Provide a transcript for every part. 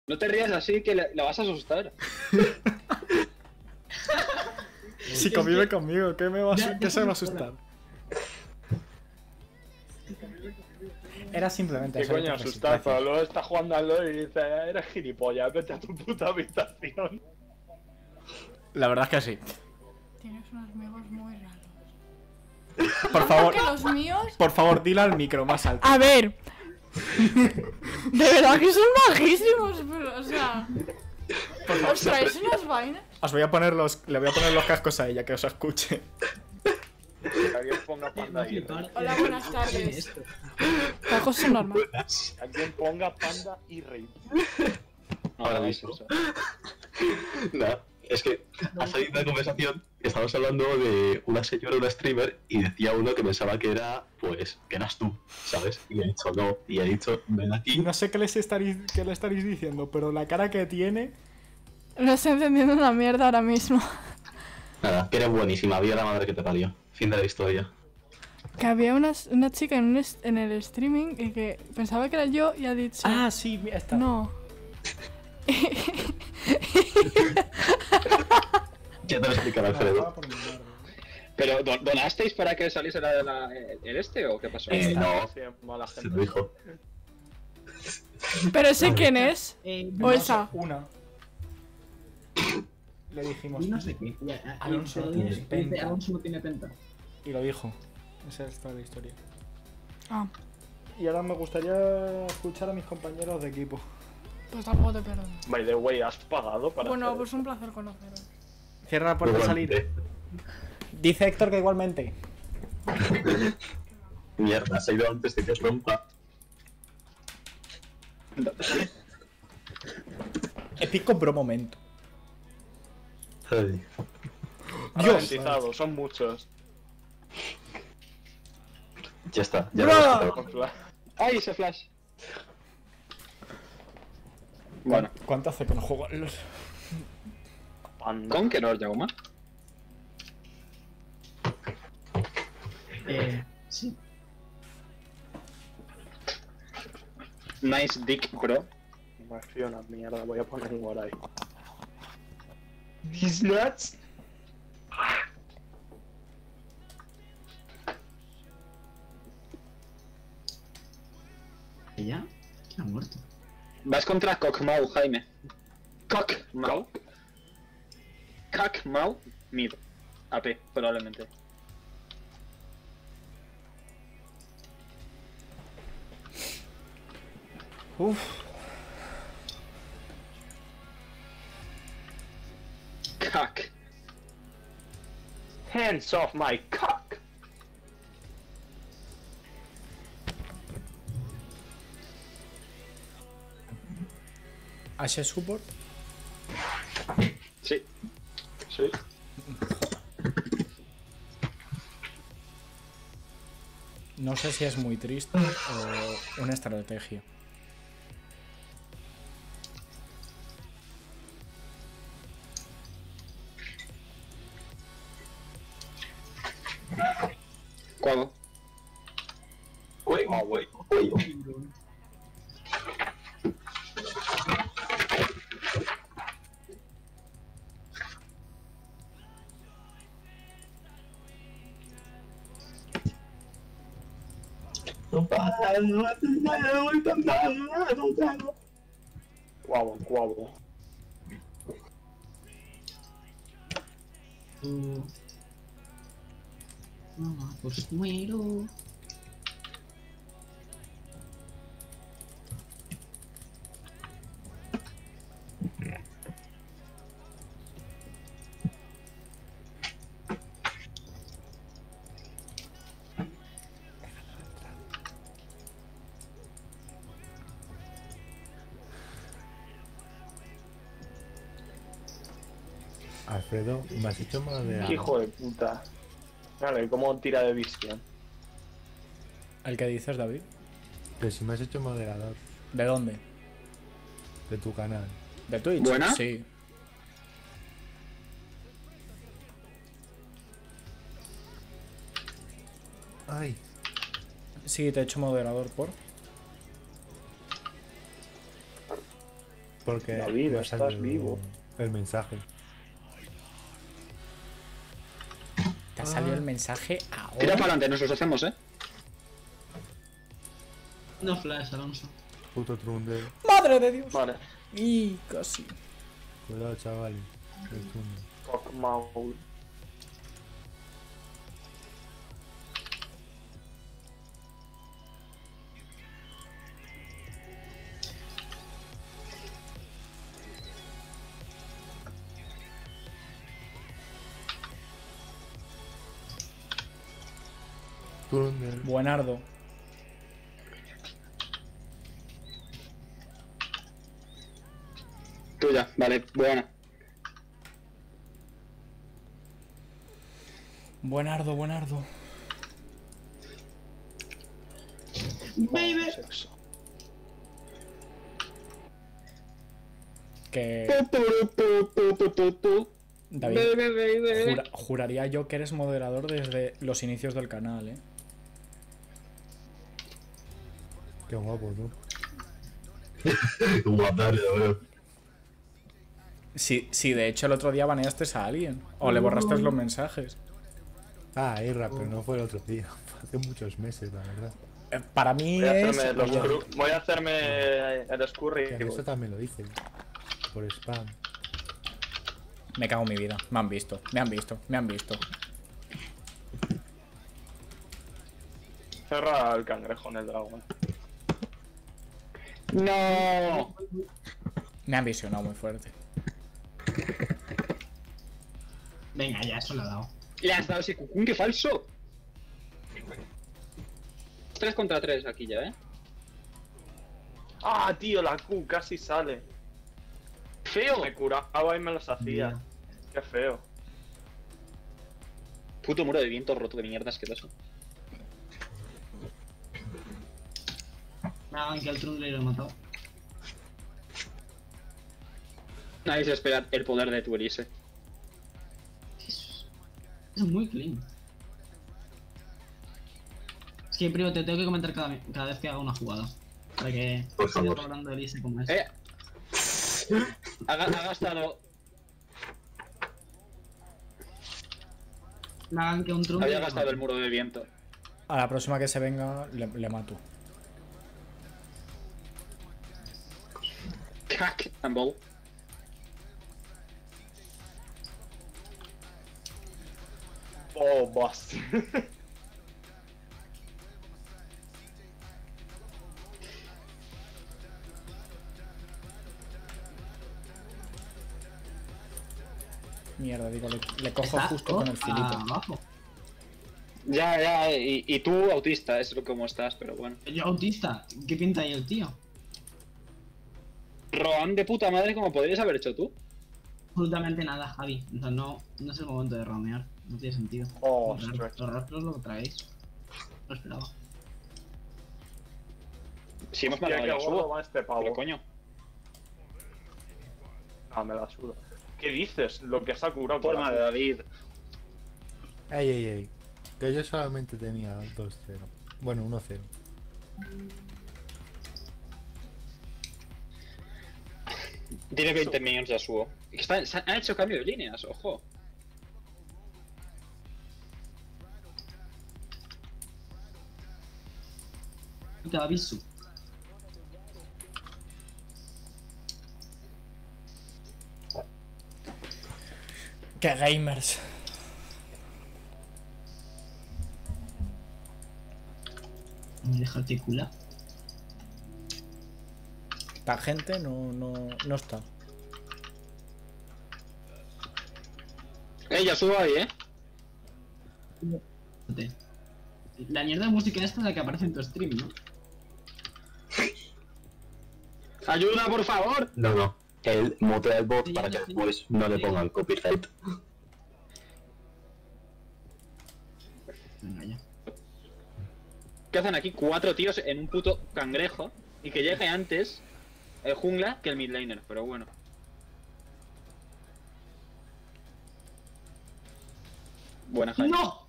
No te rías así que la vas a asustar. Si convive conmigo, ¿qué se va a asustar? Era simplemente ¿Qué eso. coño asustar? Pero luego está jugando al LoL y dice, eres gilipollas, vete a tu puta habitación. La verdad es que sí. Tienes unos amigos muy raros. Por favor, Que los míos. por favor, dile al micro más alto. A ver. De verdad que son majísimos, pero, o sea. ¿Os traéis unas vainas? Os voy a poner le voy a poner los cascos a ella, que os escuche. Que alguien ponga panda y Hola, buenas tardes. Cajos son normales. alguien ponga panda y rey. Ahora mismo. Nada, es que ha salido una conversación que estábamos hablando de una señora, una streamer, y decía uno que pensaba que era, pues, que eras tú, ¿sabes? Y he dicho no, y he dicho, ven aquí. No sé qué le estaréis diciendo, pero la cara que tiene... No estoy entendiendo una mierda ahora mismo. Nada, que eres buenísima, viva la madre que te parió. Fin de la historia. Que había una chica en el streaming y que pensaba que era yo y ha dicho... Ah, sí, está. No. Ya te lo explicará Alfredo. ¿Pero donasteis para que saliese el este o qué pasó? No, Sí, mala se gente. lo dijo. ¿Pero ese quién es? No ¿O sé, esa? Una. Le dijimos... Y no sé qué. Alonso no Dice, tiene penta. Alonso no tiene penta. Y lo dijo. Esa es toda la historia. Ah, Y ahora me gustaría escuchar a mis compañeros de equipo. pues tampoco te perdono. By the way, ¿has pagado para Bueno, hacer pues un placer conoceros. Cierra la puerta y salir. Dice Héctor que igualmente. Mierda, se ha ido antes de que rompa. Épico bro momento. Ay. Ralentizado, son muchos. Ya está, ya ¡Bro! lo hemos quitado. En plan, ¡Ay, ese flash! Bueno, ¿Cuánto hace que no juego a los... panda. Conqueror, Jaume. Sí. Nice dick, bro. Me fío una mierda, voy a poner un Warai. These nuts. ¿Ella? ¿Quién ha muerto? Vas contra Cockmau, Jaime. Cockmau. Cockmau, mid. AP, probablemente. Uf. Cock. Hands off my cock. ¿Ashe support? Sí. Sí. No sé si es muy triste o una estrategia. ¿Cuándo? Wait, oh, wait, wait. Guau, guau. Mamá, pues muero. Alfredo, me has hecho moderador. Hijo de puta. Vale, ¿cómo tira de visión? ¿El que dices, David? Que si me has hecho moderador ¿De dónde? de tu canal. ¿De Twitch? ¿Buena? Sí. Ay, Sí, te he hecho moderador por... Porque David, me ha estás salido vivo. el mensaje. Te ha salido el mensaje Tira ahora. para adelante, nos los hacemos, No flash, Alonso. Puto Trundle. ¡Madre de Dios! Vale. Y casi. Cuidado, chavales. El Trundle. Cockmaul. Trundle. Buenardo. Tuya, vale, buena. Buenardo, buenardo. Baby. Sexo. Que David, juraría yo que eres moderador desde los inicios del canal, ¿eh? Qué guapo, tú. Guapdario, bro. Sí, de hecho el otro día baneaste a alguien. O le borraste los mensajes. Ah, Irra, pero no fue el otro día. Fue hace muchos meses, la verdad. Para mí Voy a es... hacerme, Oye, voy a hacerme el scurry. Que eso también lo hice. Por spam. me cago en mi vida. Me han visto, me han visto, me han visto. Cerra el cangrejo en el dragón. ¡No! Me han visionado muy fuerte. Venga, ya, eso lo ha dado. Le has dado ese cucún, qué falso. 3 contra 3 aquí ya, Ah, tío, la Q casi sale. Feo. Me curaba y me los hacía. Mira. Qué feo. Puto muro de viento roto de mierda asqueroso. Me hagan que el Trundle lo he matado. Nadie se espera el poder de tu Elise. Es muy clean. Es que, primo, te tengo que comentar cada vez que haga una jugada. Para que Por sigas favor. hablando de Elise como es. Ha gastado. Me hagan que un Trundle. Había gastado el muro de viento. A la próxima que se venga, le mato. Cack and ball. Oh, boss. Mierda, digo, le cojo Está justo con el filito. abajo. Ya, y tú autista, es lo como estás, pero bueno. Yo autista. ¿Qué pinta ahí el tío? Roam de puta madre como podrías haber hecho tú. Absolutamente nada, Javi. O sea, no es el momento de romear. No tiene sentido. Oh, Los stretch. rastros lo traéis. Lo esperaba. Si hemos Hostia, matado qué a gordo Yasuo. va este pavo. Pero coño. Ah, me la suda. ¿Qué dices? Lo que se ha curado con Forma la de David. Ey, ey, ey. Que yo solamente tenía 2-0. Bueno, 1-0. Tiene 20 millones de Yasuo. Han hecho cambio de líneas, ojo. Te aviso. ¡Qué gamers! Me deja articular. La gente no está. Yasuo ahí, La mierda de música esta es la que aparece en tu stream, ¿no? ¡Ayuda, por favor! No. Él mutea el bot Sí, para ya, que sí. después no le pongan copyright. Venga, ya. ¿Qué hacen aquí 4 tíos en un puto cangrejo? Y que llegue antes el jungla que el midlaner, pero bueno. Buena, Jaime. ¡No!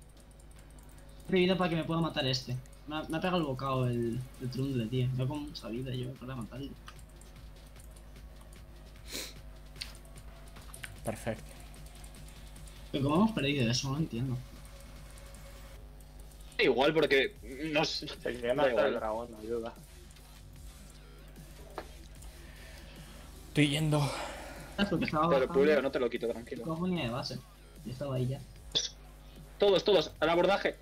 He para que me pueda matar este. Me ha pegado el bocado el Trundle, tío. Me ha con mucha vida yo para matarlo. Perfecto. Pero ¿cómo hemos perdido eso? No entiendo. Igual porque no sé. Se quiere Da matar igual. el dragón, no ayuda. Estoy yendo. Es porque estaba Pero bajando. puleo, no te lo quito, tranquilo. Cojo línea de base. Y estaba ahí ya. Todos, al abordaje.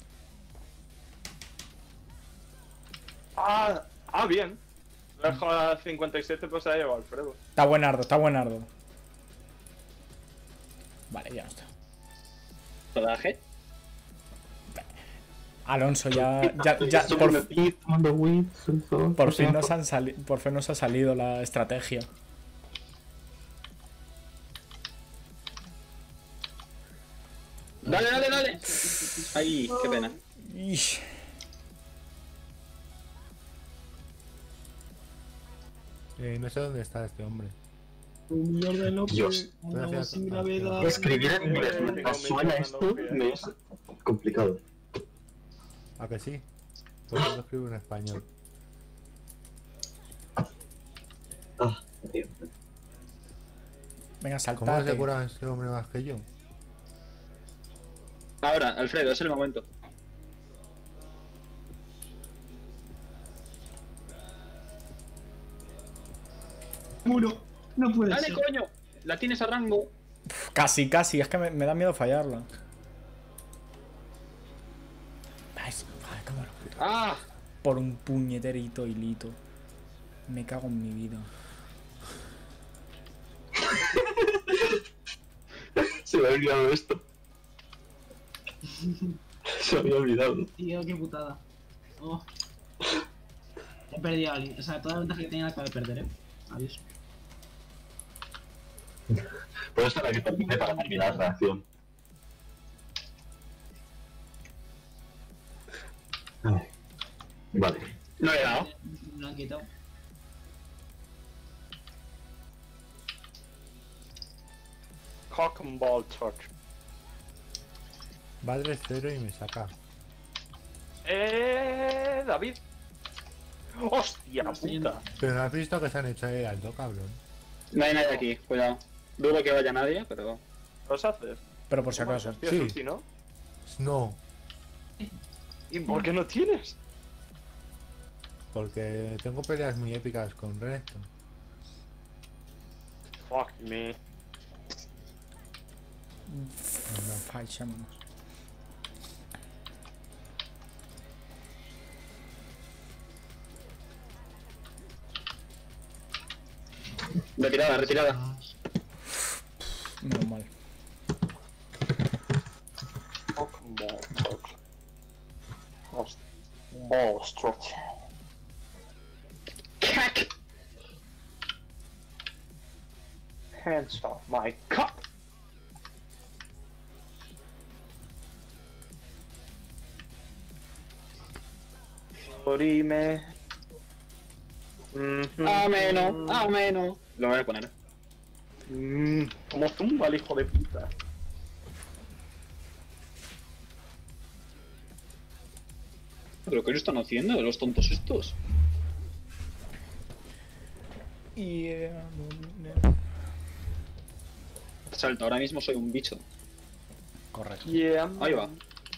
Bien. Lo dejo a 57, pues se ha llevado Alfredo. Está buenardo, está buenardo. Vale, ya no está. Abordaje. Alonso ya por fin nos ha salido la estrategia. Dale. Ahí, qué pena. Ish. No sé dónde está este hombre. Dios. Escribir en inglés mientras suena esto me es complicado. ¿A que sí? Pues yo lo escribo en español. Ah, tío. Venga, ¿Cómo se saltate. cura este hombre más que yo? Ahora, Alfredo, es el momento. Muro. No puede Dale, ser. coño. La tienes a rango. Casi, es que me da miedo fallarla. Ay, cómo lo puto. Ah, Por un puñeterito hilito. Me cago en mi vida. Se me había olvidado esto. Se me había olvidado. Tío, qué putada. Oh. He perdido a alguien. O sea, toda la ventaja que tenía la acabo de perder, Adiós. Por eso era que terminé para terminar la reacción. Ay. Vale. no le he dado. Me lo han quitado. Cock and ball touch. Va 3-0 y me saca. David. ¡Hostia puta! Pero no has visto que se han hecho ahí alto, cabrón. No hay nadie aquí, cuidado. Dudo que vaya nadie, pero. ¿Los haces? Pero por si acaso. Tío, Sí. Susi, ¿no? No, ¿Y por qué no tienes? porque tengo peleas muy épicas con Renekton. Fuck me. Fallámonos. Retirada. Menos mal. Cock and ball touch. Hostia. Oh, stretch. ¡Cac! Hands off my cock. Orime. Ameno. Lo voy a poner. Como zumba el hijo de puta. ¿Pero qué están haciendo los tontos estos? Salto, ahora mismo soy un bicho. Correcto. Yeah. Ahí va.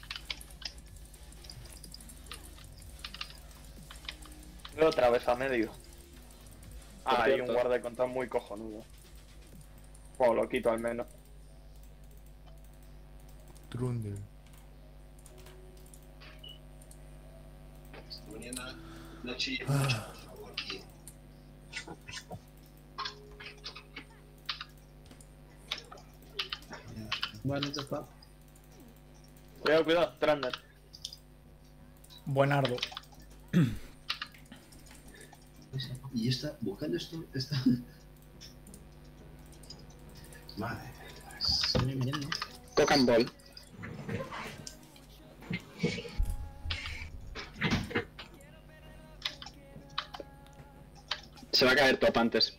Otra vez a medio. Ah, hay un cierto. guarda de control muy cojonudo. Bueno, lo quito al menos. Trundle. Bueno, ya está. Cuidado, Trander. Buenardo. Y está buscando esto, está. Vale. Se viene mirando. Cock and ball. Se va a caer top antes.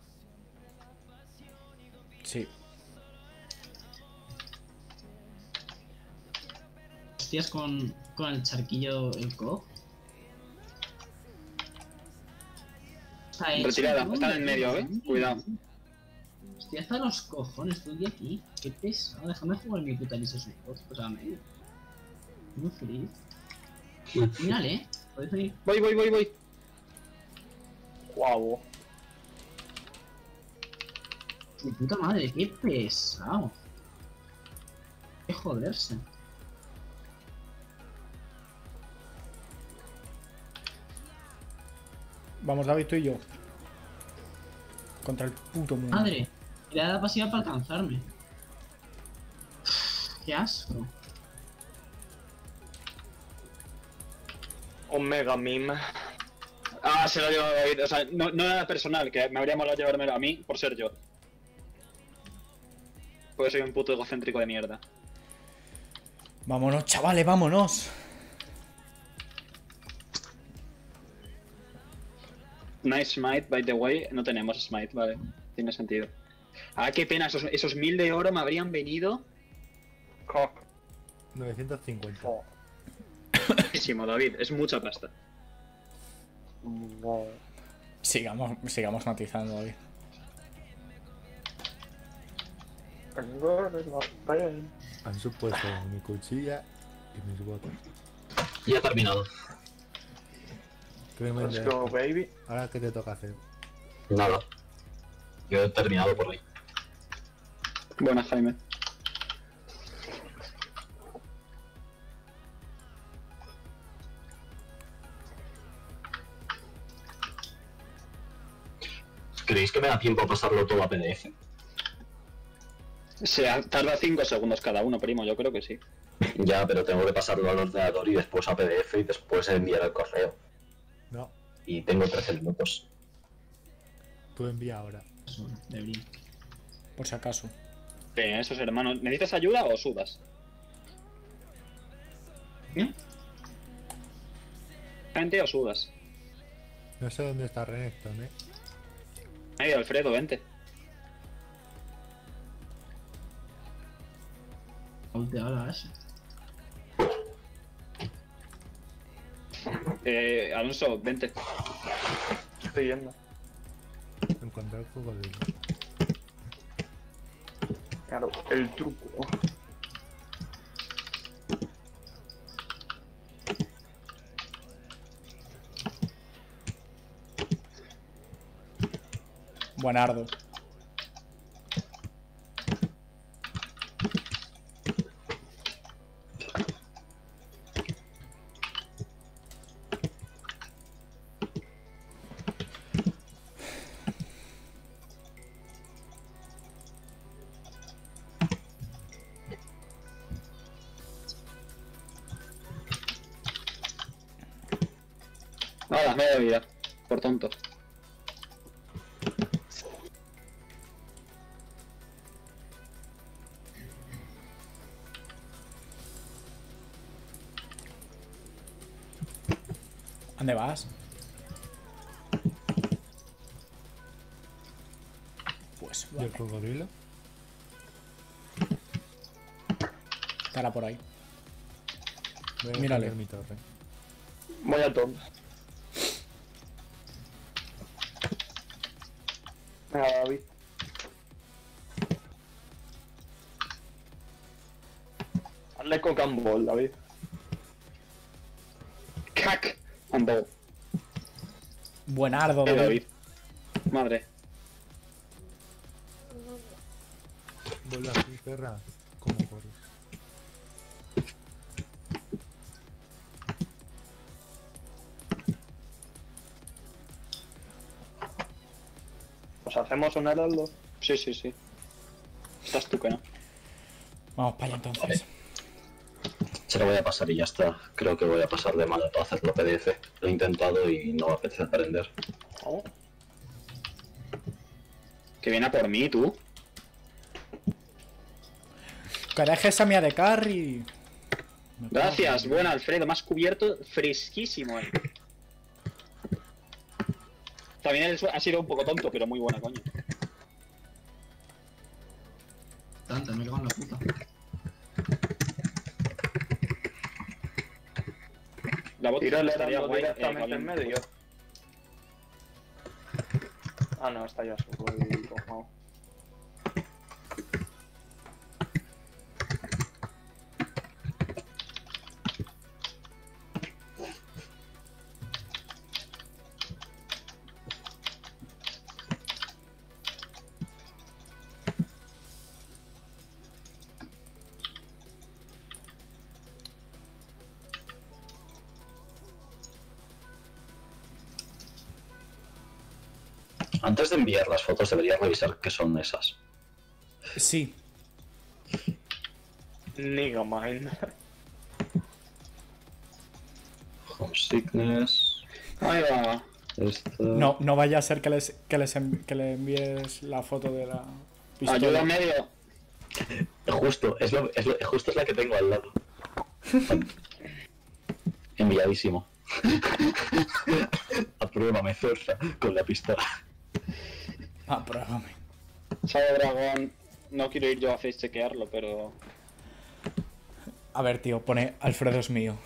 Sí. Hostias con el charquillo el co. Está hecho, Retirada, ¿no? están en medio, cuidado. Estoy hasta los cojones, estoy aquí. Qué pesado, déjame jugar mi puta Alice Snowboard. O sea, medio. Muy feliz. Mírale, puedes venir. Voy. Guau. Mi puta madre, qué pesado. Qué joderse. Vamos, David, tú y yo. Contra el puto mundo. Madre, le da la pasiva para alcanzarme. Qué asco. Un mega meme. Ah, se lo ha llevado David. O sea, no era personal, que me habría molado llevármelo a mí por ser yo. Porque soy un puto egocéntrico de mierda. Vámonos, chavales, vámonos. Nice smite, by the way. No tenemos smite, vale. Tiene sentido. Ah, qué pena, esos 1000 de oro me habrían venido. Cock. 950. Oh. Muchísimo, David, es mucha pasta. No. Sigamos matizando, David. Han supuesto mi cuchilla y mis botas. Ya he terminado. Créeme, Let's go, baby. ahora qué te toca hacer. Nada. Yo he terminado por hoy. Buena, Jaime. ¿Creéis que me da tiempo a pasarlo todo a PDF? Tarda 5 segundos cada uno, primo, yo creo que sí. Ya, pero tengo que pasarlo al ordenador y después a PDF y después enviar el correo. No, Y tengo 13 minutos. tú envía ahora. Eso, debería. Por si acaso. Esos hermanos. ¿Necesitas ayuda o sudas? ¿Qué? ¿Gente o sudas? No sé dónde está Renekton, Ay, Alfredo, vente. Ulteado la Ashe. Alonso, vente. Estoy yendo. Encontrar el fuego de Claro, el truco. Buenardo. Nada, media vida. Por tonto. ¿Dónde vas? Pues ¿Y el vale. cocodrilo? Estará por ahí. Voy a Mírale. defender mi torre. Voy a Tom. Venga, David. Hazle cock and ball, David. ¡Cac! Ando. Buenardo, David. David. Madre. Vuelve aquí, perra. ¿Cómo corres? Pues hacemos un heraldo. Sí, sí, sí. Estás tú que no. Vamos para allá entonces. Se lo voy a pasar y ya está. Creo que voy a pasar de mano para hacerlo PDF. Lo he intentado y no me apetece aprender. Oh, Que viene a por mí, tú. Que dejes a mía de carry. Gracias, buena Alfredo. Me has cubierto fresquísimo, También ha sido un poco tonto, pero muy buena, coño. Tanta, me cago en la puta. La bot tiro el estaría heraldo guay, directamente en Gabriel. medio. Ah, no, está ya solo el cojao. Antes de enviar las fotos deberías revisar qué son esas. Sí. Nigga mind. Homesickness. Ahí va. Esta... No, no vaya a ser que que le envíes la foto de la pistola. Ayuda en medio. Justo, justo es la que tengo al lado. Enviadísimo. Apruébame, Zorza, con la pistola. Apruébame. Sabe dragón. No quiero ir yo a face chequearlo, pero. A ver, tío, pone Alfredo es mío.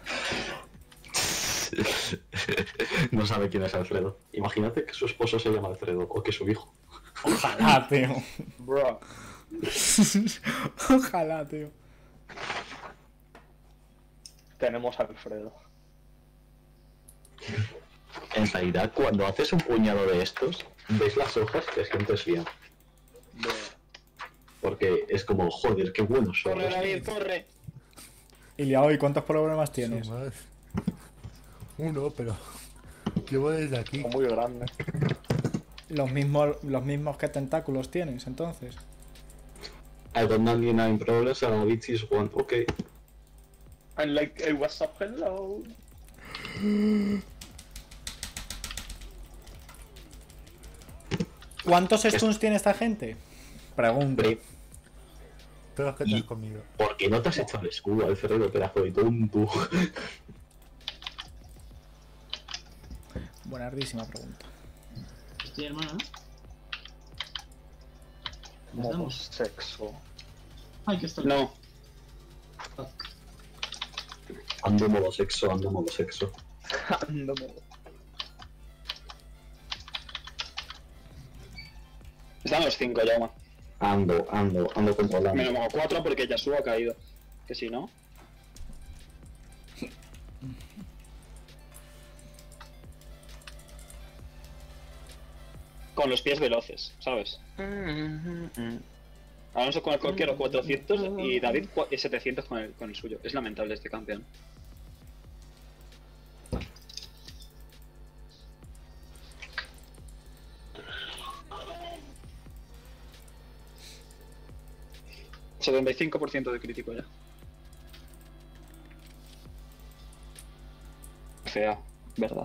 No sabe quién es Alfredo. Imagínate que su esposo se llama Alfredo o que su hijo. Ojalá, tío. Bro. Ojalá, tío. Tenemos a Alfredo. En realidad, cuando haces un puñado de estos, ves las hojas y te sientes bien. Porque es como, joder, qué buenos son. Corre, David, corre. Iliao, ¿y cuántos problemas tienes? Son más. Uno, pero llevo desde aquí. Son muy grandes. Los mismos que tentáculos tienes, entonces. I don't have any problems and a bitch is one. Okay. I'm like, hey, what's up, hello. ¿Cuántos stuns tiene esta gente? Pregunto. Hombre, Pero es que te has comido. ¿por qué no te has hecho el escudo, Alfredo, pedazo de tonto? Buenardísima pregunta. Estoy hermano, ¿no? Modo sexo. Ay, que estoy. No. Ando modo sexo, ando modo sexo. Ándame. Están los 5 ya, man. Ando controlando. Me lo pongo 4 porque Yasuo ha caído. Que si no. Con los pies veloces, ¿sabes? Alonso con el cualquiera 400 y David 700 con el suyo. Es lamentable este campeón. $75% de crítico ya. Fea, verdad.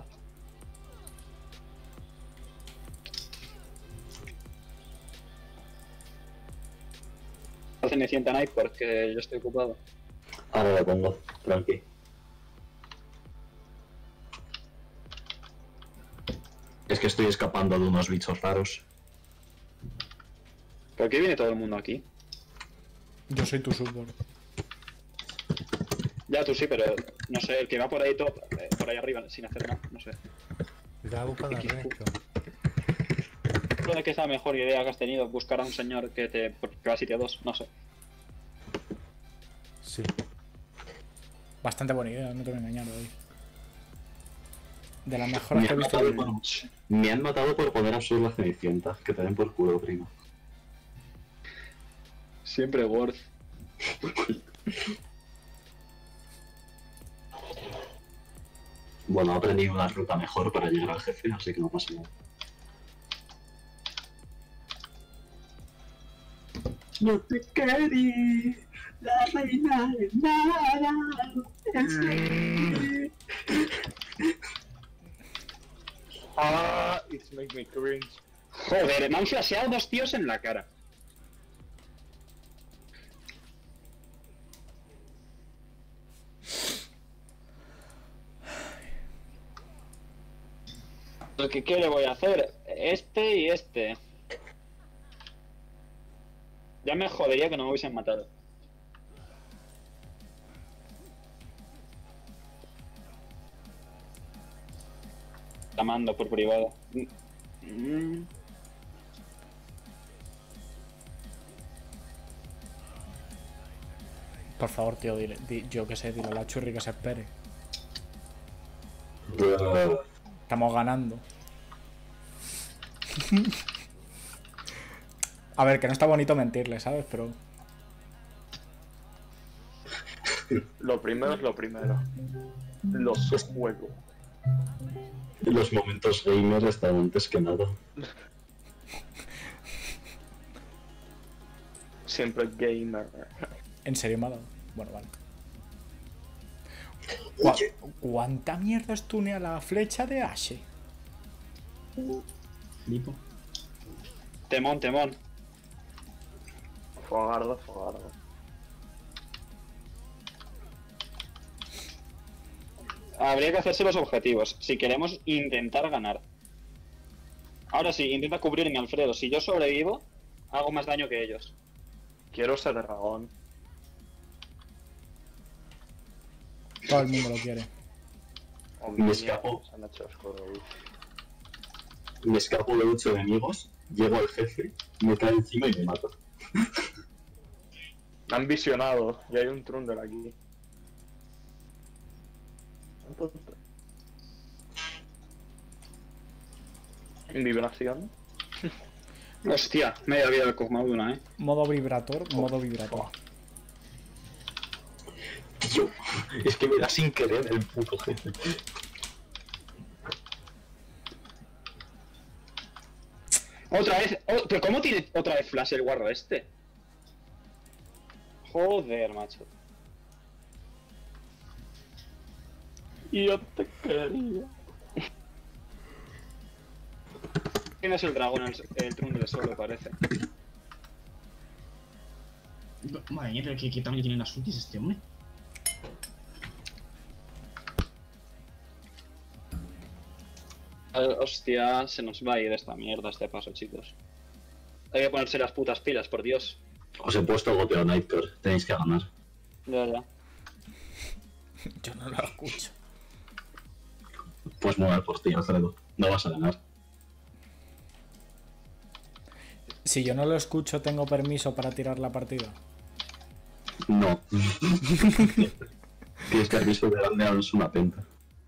Cenicienta Night porque yo estoy ocupado. Ahora lo pongo, tranqui. Es que estoy escapando de unos bichos raros. ¿Por qué viene todo el mundo aquí? Yo soy tu support. Ya tú sí, pero no sé, el que va por ahí top, por ahí arriba sin hacer nada, no sé. Estaba buscando a Renekton. Puede que sea la mejor idea que has tenido, buscar a un señor que va a sitio 2, no sé. Sí. Bastante buena idea, no te voy a engañar hoy. De las mejores que he visto en... Me han matado por poner a subir la Cenicienta. Que te den por culo, primo. Siempre worth. Bueno, he aprendido una ruta mejor para llegar al jefe, así que no pasa nada. No te querí, la reina de nada. Ah, it's make me cringe. Joder, me han flasheado 2 tíos en la cara. ¿Qué le voy a hacer? Este y este. Ya me jodería que no me hubiesen matado. La mando por privado. Por favor, tío, yo que sé, dile a la churri que se espere. Estamos ganando. A ver, que no está bonito mentirle, ¿sabes? Pero... Lo primero es lo primero. Los juegos. Los momentos gamer están antes que nada. Siempre gamer. ¿En serio me ha dado? Bueno, vale. ¿Cuánta mierda estunea la flecha de Ashe? Flipo. Temón, temón. Fogardo, fogardo. Habría que hacerse los objetivos, si queremos intentar ganar. Ahora sí, intenta cubrirme, Alfredo. Si yo sobrevivo, hago más daño que ellos. Quiero ser dragón. Todo el mundo lo quiere. Me escapo. Se han hecho oscuro, uy. Me escapo de 8 enemigos, llego al jefe, me cae encima y me mato. Me han visionado y hay un Trundle aquí. Vibración. Hostia, media vida del Cosmoduna, Modo vibrator, modo vibrator. Tío, es que me da sin querer el puto jefe. Otra vez, pero ¿cómo tiene otra vez flash el guarro este? Joder, macho. Y yo te quería. Tienes el dragón, el Trundle solo, parece. Madre mía, pero ¿qué tamaño tienen las ultis este hombre? Hostia, se nos va a ir esta mierda este paso, chicos. Hay que ponerse las putas pilas, por Dios. Os he puesto goteo Nightcore, tenéis que ganar. Ya. Yo no lo escucho. Pues mover por ti, Alfredo. No vas a ganar. Si yo no lo escucho, ¿tengo permiso para tirar la partida? No. Tienes permiso de darle una penta.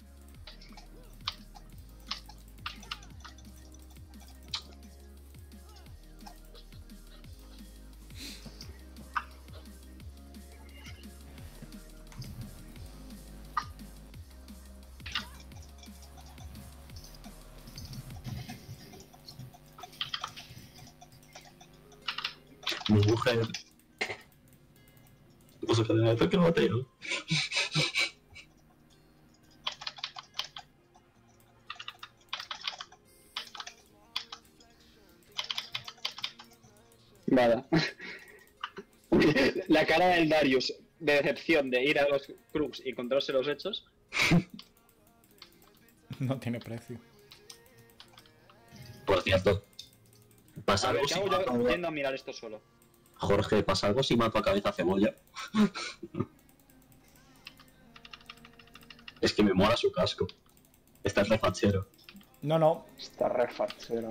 Mi mujer. Pues cadena de toque mateo. Vale. La cara del Darius de decepción de ir a los Crux y encontrarse los hechos. No tiene precio. Por cierto. Pasa A ver, algo ¿qué si hago mato yo a... yendo a mirar esto solo? Jorge, pasa algo si mato a cabeza cebolla. Es que me mola su casco. Está re fachero. No. Está re fachero.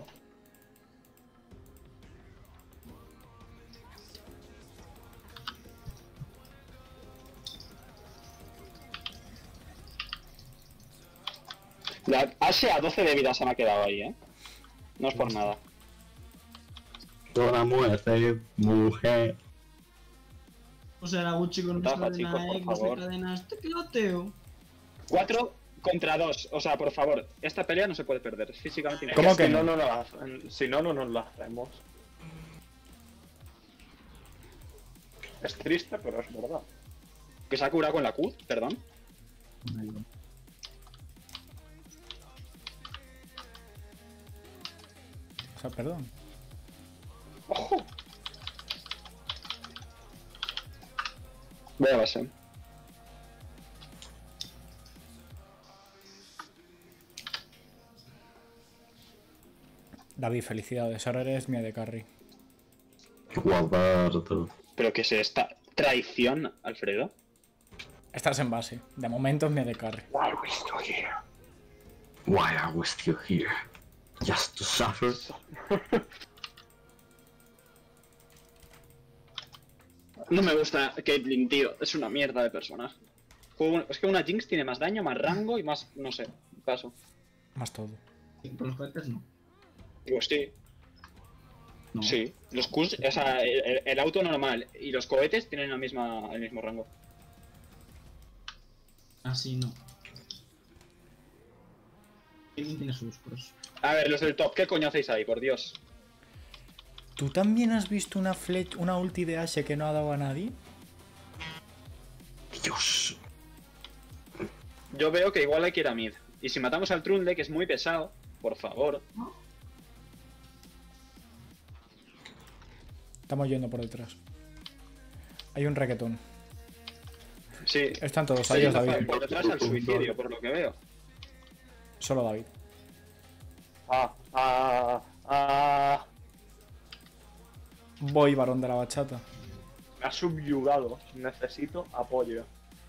La Ashe a 12 de vida se me ha quedado ahí, No es por nada. Toda muerte, mujer. O sea, la Gucci con esta Taja, chicos, cadena por X de favor. cadenas. Te piloteo. 4 contra 2. O sea, por favor, esta pelea no se puede perder. Es físicamente ¿Cómo imposible. que Si no? no, si no nos la hacemos. Es triste, pero es verdad. Que se ha curado con la Q, perdón. O sea, perdón. ¡Ojo! Voy a base. David, felicidades. Ahora eres mía de carry. Guapardo. ¿Pero qué es esta traición, Alfredo? Estás en base. De momento es mía de carry. Why are we still here? Why are we still here? Just to suffer? No me gusta Caitlyn, tío. Es una mierda de personaje. Es que una Jinx tiene más daño, más rango y más... no sé. Paso. Más todo. Por los cohetes no. Pues sí. No. Sí. Los Qs, o sea, el auto normal y los cohetes tienen el mismo rango. Así no. Gaming tiene sus pros. A ver, los del top, ¿qué coño hacéis ahí, por Dios? ¿Tú también has visto una ulti de Ashe que no ha dado a nadie? Dios. Yo veo que igual hay que ir a mid. Y si matamos al Trundle, que es muy pesado, por favor. Estamos yendo por detrás. Hay un raquetón. Sí. Están todos, Sí, adiós David. por detrás al suicidio, por lo que veo. Solo David. Voy, varón de la bachata. Me ha subyugado. Necesito apoyo.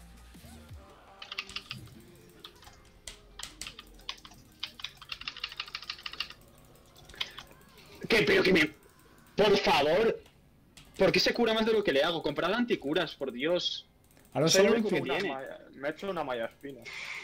¿Qué? Pero que me... Por favor. ¿Por qué se cura más de lo que le hago? Comprad anticuras, por Dios. Ahora Soy el solo único que Una tiene. malla- Me he hecho una malla espina.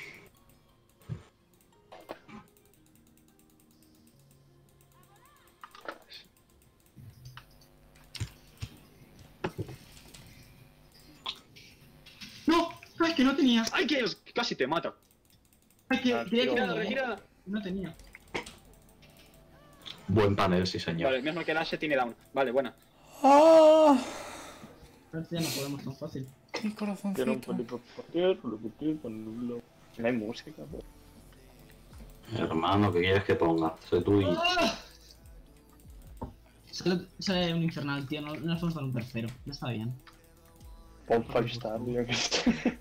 ¡No! ¡Ay, que no tenía! ¡Ay, que casi te mata! ¡Ay, que Ah, creía que tío. no tenía! Retirada. No tenía. Buen panel, sí señor. Vale, menos mal que el Ashe tiene down. Vale, buena. ¡Ah! Pero ya no podemos tan fácil. Mi Quiero un corazoncito. pelito con no hay música, pues. Hermano, ¿qué quieres que ponga? Soy tú y... Sale un infernal, tío. No nos podemos dar un tercero. No está bien. Pon 5 star, tío, que esté.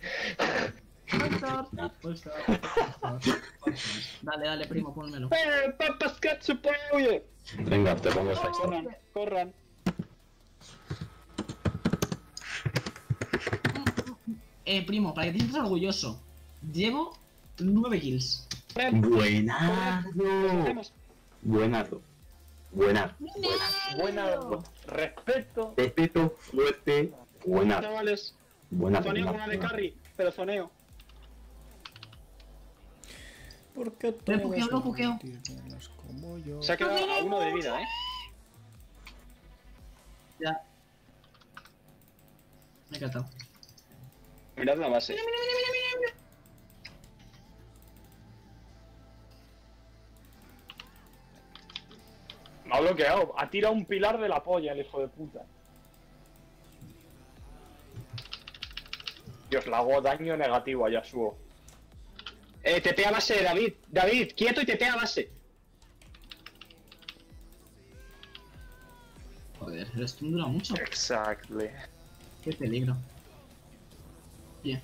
Dale, primo, pónmelo. ¡Papas ketchup, oye! Venga, te pongo esta historia. Corran. Primo, para que te sientas orgulloso. Llevo 9 kills. Buenardo. Hacemos. Buenardo. Buenardo. Buena. Respeto. Respeto, fuerte. Buenardo. Chavales. Buenardo. Zoneo con una de carry, pero zoneo. ¿Por qué Lo pukeo, lo pukeo. tienes como yo? Se ha quedado a 1 de vida, Ya. Me he catado. Mirad la base. Me ha bloqueado. Ha tirado un pilar de la polla, el hijo de puta. Dios, le hago daño negativo a Yasuo. TP a base, David. David, quieto y TP a base. Joder, el stun dura mucho. Exactly. Qué peligro. Bien.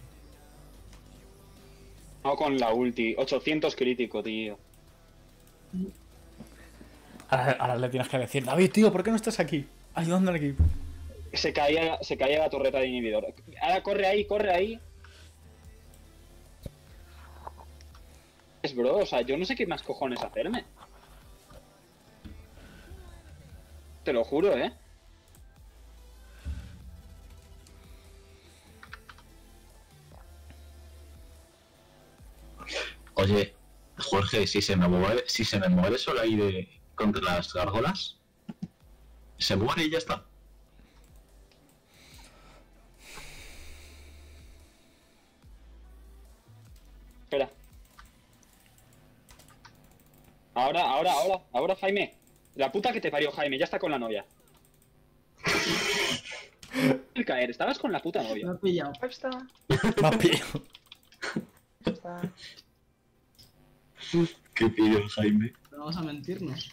No con la ulti. 800 crítico, tío. Ahora le tienes que decir, David, tío, ¿por qué no estás aquí? Ayudando al equipo. Se caía la torreta de inhibidor. Ahora corre ahí. Es bro, o sea, yo no sé qué más cojones hacerme. Te lo juro, Oye, Jorge, si se me muere solo ahí contra las gárgolas, se muere y ya está. Espera. Ahora, Jaime. La puta que te parió, Jaime, ya está con la novia. El caer, estabas con la puta Me novia. ha pillado. Ahí está. Me ha pillado. Ahí está. ¿Qué pidió Jaime? No vamos a mentirnos.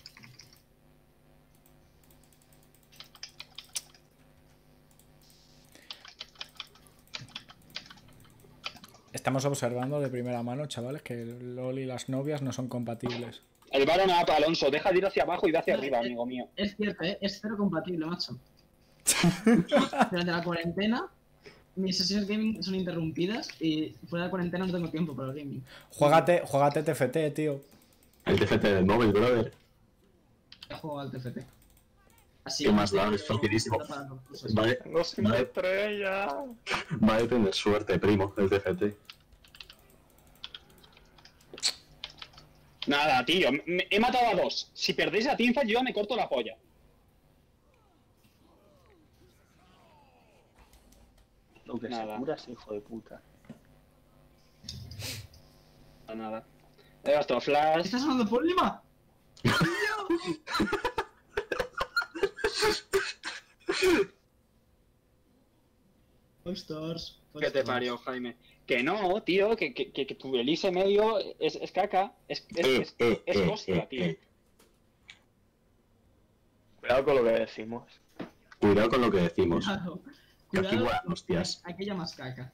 Estamos observando de primera mano, chavales, que el LOL y las novias no son compatibles. El Baron up, Alonso, deja de ir hacia abajo y ve hacia arriba, amigo mío. Es cierto, es cero compatible, macho. Durante la cuarentena, mis sesiones gaming son interrumpidas y fuera de la cuarentena no tengo tiempo para el gaming. Juégate TFT, tío. El TFT del móvil, brother. He jugado al TFT. Así ¿Qué más que- da? Es facilísimo. para los cursos. Vale, No se me estrella. va a tener suerte, primo, el TFT. Nada, tío, he matado a 2. Si perdéis la teamfight, yo ya me corto la polla. Lo que Nada. se cura es hijo de puta. Nada. He gastado flash. ¿Estás hablando por Lima? Five stars. Que te parió, Jaime. Que no, tío, que tu Elise medio es caca. Es hostia, tío. Cuidado con lo que decimos. Cuidado con lo que decimos. Cuidado. Que aquí Cuidado. vuelan hostias. Aquella más caca.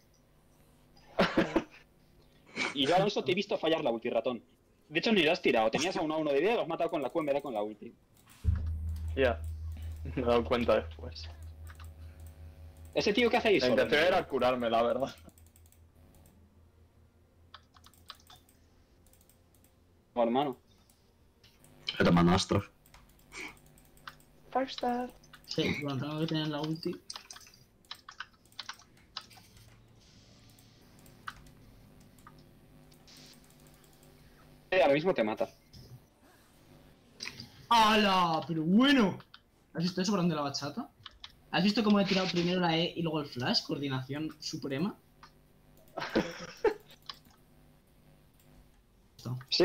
Y yo, Alonso, te he visto fallar la ulti, ratón. De hecho, ni lo has tirado. Tenías a 1-1 de vida y lo has matado con la Q en vez de con la ulti. Ya. Me he dado cuenta después. Ese tío que hace ahí La solo. intención era curarme, la verdad. Oh, hermano. Hermanastro. 5 star. Sí, bueno, tengo que tener la ulti. Ahora mismo te mata. ¡Hala! Pero bueno. ¿Has visto eso grande la bachata? ¿Has visto cómo he tirado primero la E y luego el flash? Coordinación suprema. Sí.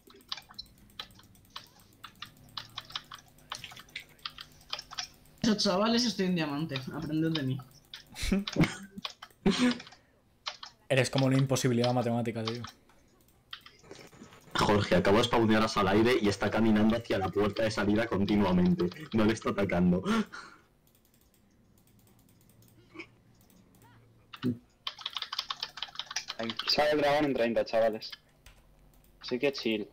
Esos chavales, estoy en diamante. Aprended de mí. Eres como una imposibilidad matemática, tío. Jorge, acabo de spawnear al aire y está caminando hacia la puerta de salida continuamente. No le está atacando. Sale el dragón en 30, chavales. Así que chill.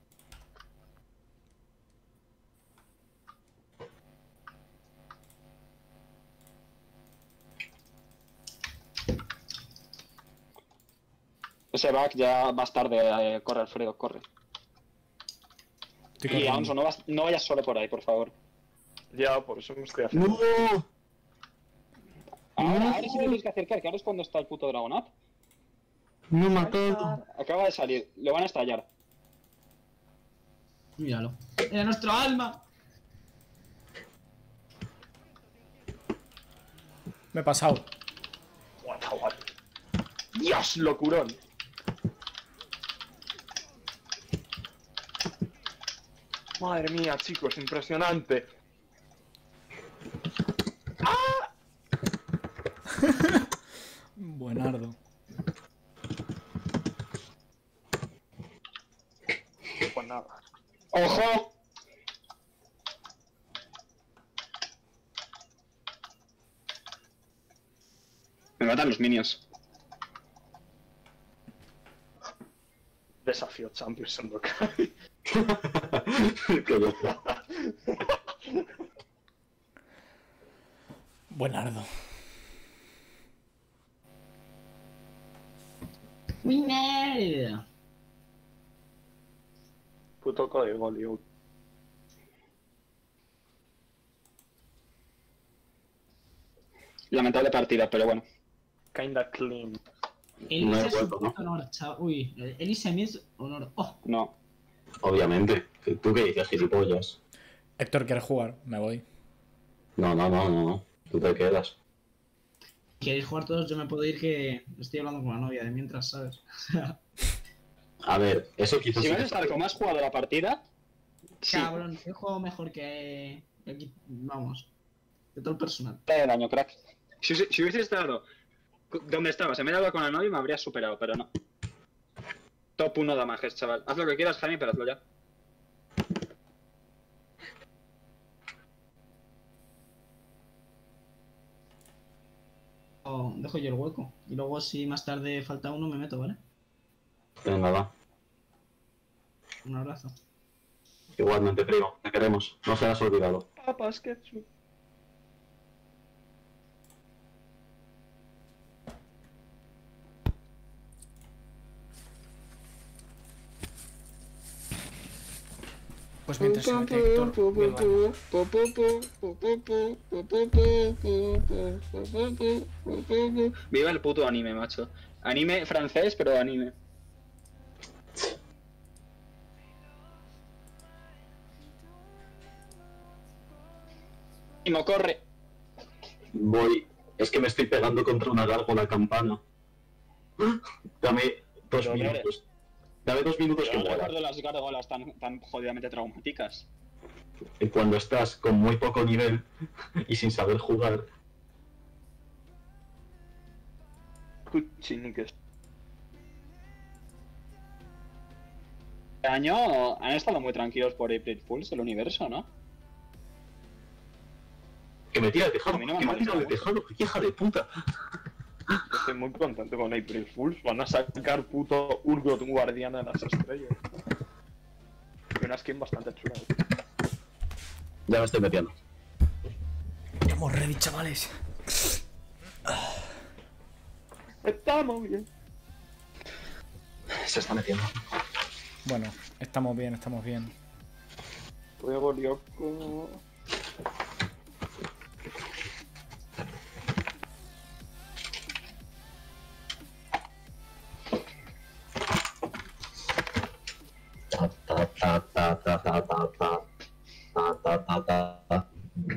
Ese back ya vas tarde, corre Alfredo, corre. Estoy Y corriendo. Alonso, no vayas solo por ahí, por favor. Ya, por eso me estoy haciendo. ¡No! Ahora sí me tienes que acercar, que ahora es cuando está el puto Dragon Up. ¡No mató! Acaba de salir, le van a estallar. Míralo. ¡Era nuestro alma! Me he pasado. What, what. ¡Dios, locurón! Madre mía, chicos, impresionante. Buenardo. Pues nada. ¡Ojo! Me matan los minions. Desafío Champions en local. Qué loco. Buenardo. ¡Winner! Puto código, Liu. Lamentable partida, pero bueno. Kinda clean. Elise No he es un vuelto, ¿no? puto honor, chaval. Uy, Elise a mí es honor. ¡Oh! No. Obviamente. ¿Tú qué dices, gilipollas? Héctor, ¿quieres jugar? Me voy. No. Tú te quedas. ¿Queréis jugar todos? Yo me puedo ir que estoy hablando con la novia de mientras, ¿sabes? O sea, A ver, eso quizás... Si sí vas a que estar como has jugado la partida, sí, cabrón, yo juego mejor que aquí, vamos, que todo el personal. te de daño, crack. Si hubiese estado donde estabas, en vez de hablar con la novia, me habrías superado, pero no. Top 1 damages, chaval. Haz lo que quieras, Jaime, pero hazlo ya. Dejo yo el hueco. Y luego si más tarde falta uno me meto, ¿vale? Venga, va. Un abrazo. Igualmente, primo. Te queremos. No seas olvidado. Papas, ketchup. Pues mientras se mete Héctor, voy a- Viva el puto anime, macho. Anime francés, pero anime. Y no corre. Voy. Es que me estoy pegando contra una gárgola campana. Dame 2 Pero, minutos. Dame 2 minutos Yo que no muera. recuerdo las gárgolas tan jodidamente traumáticas. Y cuando estás con muy poco nivel y sin saber jugar, Cuchiniques. Este año han estado muy tranquilos por April Fools el universo, ¿no? que me tira de tejado, A mí no me que me ha molesta tirado de mucho. tejado, hija de puta. Estoy muy contento con April Fools. Van a sacar puto Urgot Guardián de las Estrellas. Y una skin bastante chula. Ya me estoy metiendo. Estamos ready, chavales. Estamos bien. Se está metiendo. Bueno, estamos bien, estamos bien. Luego Lyoko. Ta ta ta ta ta ta ta ta. Ta ta ta ta.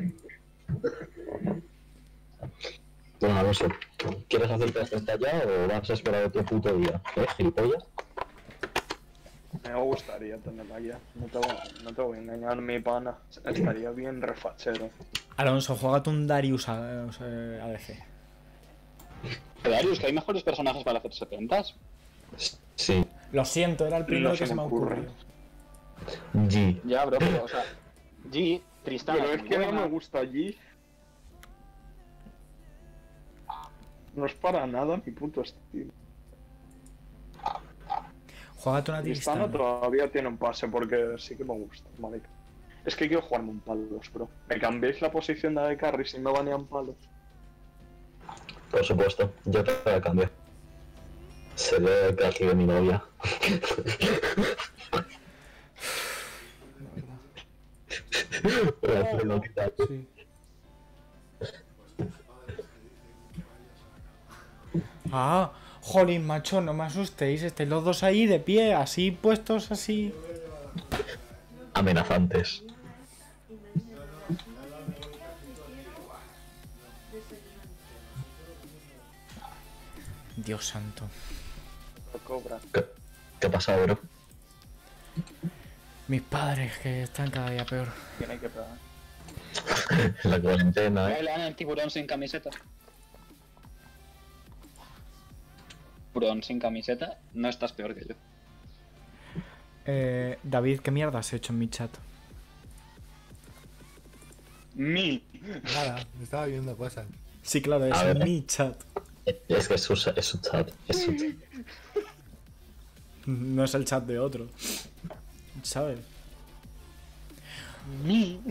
Bueno, Alonso, ¿quieres hacerte esta ya o vas a esperar otro puto día? Gilipollas? Me gustaría tenerla ya. No te voy a engañar, mi pana. Estaría bien refachero. Alonso, juégate un Darius ADC. Darius, que hay mejores personajes para hacer 70s. Sí. Lo siento, era el primero No que se se me me ocurre. ocurrió. G. Ya, bro, pero, o sea, G, Tristana. Pero es que no buena. me gusta allí. No es para nada mi puto estilo. Juégate una Tristana Tristana. todavía tiene un pase porque sí que me gusta, marica. Es que quiero jugarme un palos, bro. ¿Me cambiéis la posición de carry si me banean palos? Por supuesto, yo te la cambio. Sería el casi de mi novia. Sí. Ah, jolín, macho, no me asustéis. Estáis los dos ahí de pie, así puestos así. Amenazantes. Dios santo. Lo cobra. ¿Qué ha pasado, bro? Mis padres que están cada día peor. Tiene que pegar. La cuarentena, Bailan el tiburón sin camiseta. Tiburón sin camiseta, no estás peor que yo. David, ¿qué mierda has hecho en mi chat? Mi. Nada, estaba viendo cosas. Sí, claro, es A ver. mi chat. Es que es su chat. Es su chat. No es el chat de otro. ¿Sabes? Mi.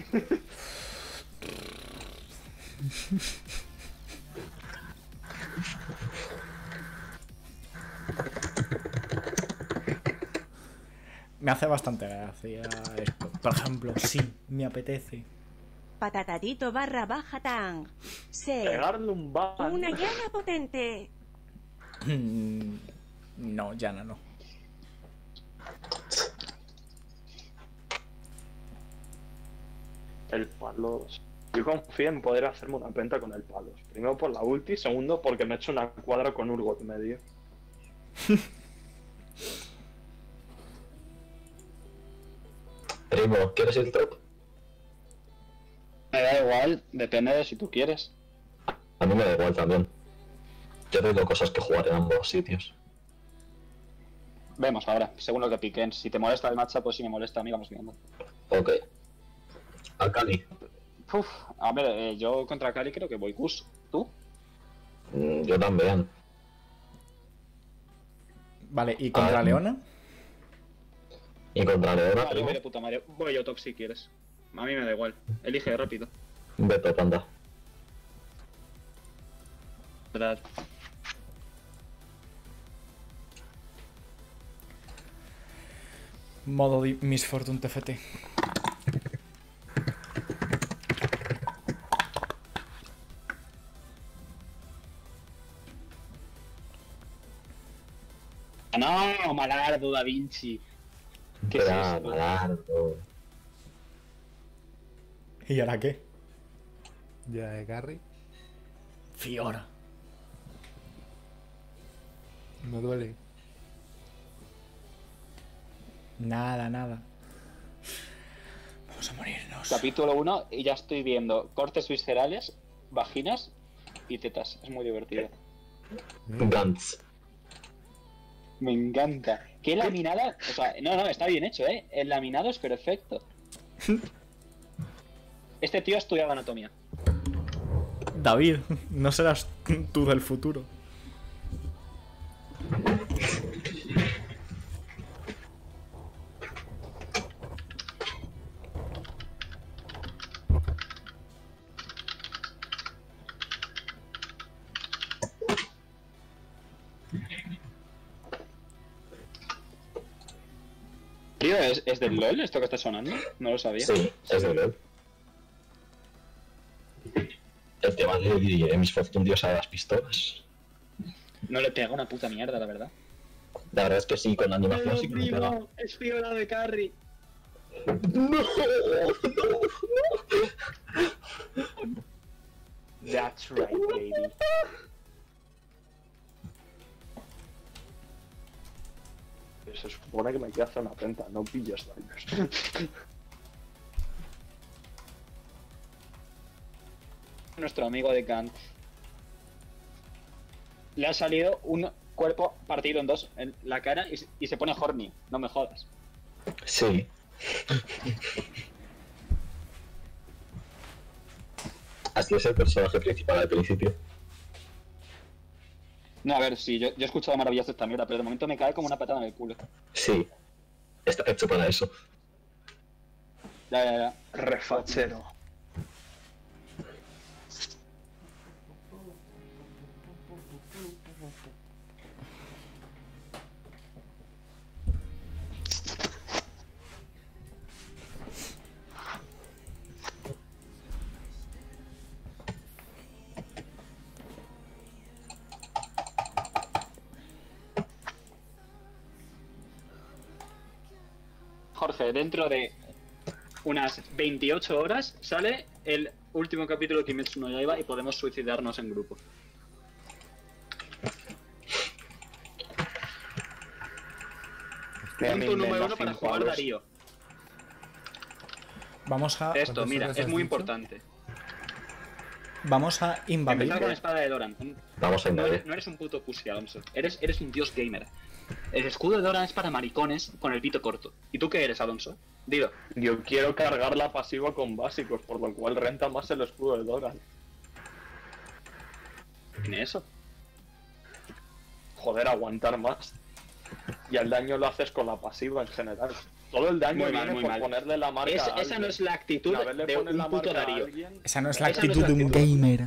Me hace bastante gracia esto. Por ejemplo, sí, me apetece. Patatatito barra baja tang. Ser Pegarle un ban. una llana potente. No, Yana, no. El palos. Yo confío en poder hacerme una penta con el palos. Primero por la ulti, segundo porque me he hecho una cuadra con Urgot medio. Primo, ¿quieres ir top? Me da igual, depende de si tú quieres. A mí me da igual también. Yo tengo cosas que jugar en ambos sitios. Vemos ahora, según lo que piquen. Si te molesta el matchup, pues si me molesta a mí, vamos viendo. Ok. Akali. Uf, a ver, yo contra Kali creo que voy Kus. ¿Tú? Yo también. Vale, ¿y contra Ah, Leona? Y contra Leona, Vale, primo. voy de puta madre. Voy yo top si quieres. A mí me da igual. Elige rápido. Ve top, anda. ¿Verdad? Modo Miss Fortune TFT. No, Malardo Da Vinci. ¿Qué es Espera, esto? Malardo. ¿Y ahora qué? Ya de carry. Fiora. Me duele. Nada, nada. Vamos a morirnos. Capítulo 1 y ya estoy viendo cortes viscerales, vaginas y tetas. Es muy divertido. Gantz. Me encanta. Qué laminada. O sea, no, está bien hecho, ¿eh? El laminado es perfecto. Este tío ha estudiado anatomía. David, no serás tú del futuro. Tío, ¿es del LOL esto que está sonando? No lo sabía. Sí, es de LOL. El tema de mis un dios a las pistolas. No le pega una puta mierda, la verdad. La verdad es que sí, con la animación sí que me pega. Es figura de carry. ¡No! That's right, baby. Se supone que me queda hacer una penta, no pillas daños. Nuestro amigo de Kant. Le ha salido un cuerpo partido en dos en la cara y se pone horny. No me jodas. Sí. Así es el personaje principal al principio. No, a ver, sí, yo he escuchado maravillas de esta mierda, pero de momento me cae como una patada en el culo. Sí. Está hecho para eso. Ya. Refachero. Jorge, dentro de unas 28 horas sale el último capítulo de Kimetsu no Yaiba y podemos suicidarnos en grupo. Punto número 1 para jugar Darío. Vamos a... Esto, mira, horas es has muy dicho? importante. Vamos a invadir. Empezar con la espada de Doran. Vamos a No invadir. eres un puto pussy, Alonso. Eres un dios gamer. El escudo de Doran es para maricones con el pito corto. ¿Y tú qué eres, Alonso? Dilo. Yo quiero cargar la pasiva con básicos, por lo cual renta más el escudo de Doran. ¿Tiene eso? Joder, aguantar más. Y el daño lo haces con la pasiva en general. Todo el daño Muy mal, viene muy por mal. ponerle la marca a Esa alguien. no es la actitud Una vez le de pones la un puto marca a Darío. alguien, Esa no es la Esa no es actitud la de un actitud. gamer.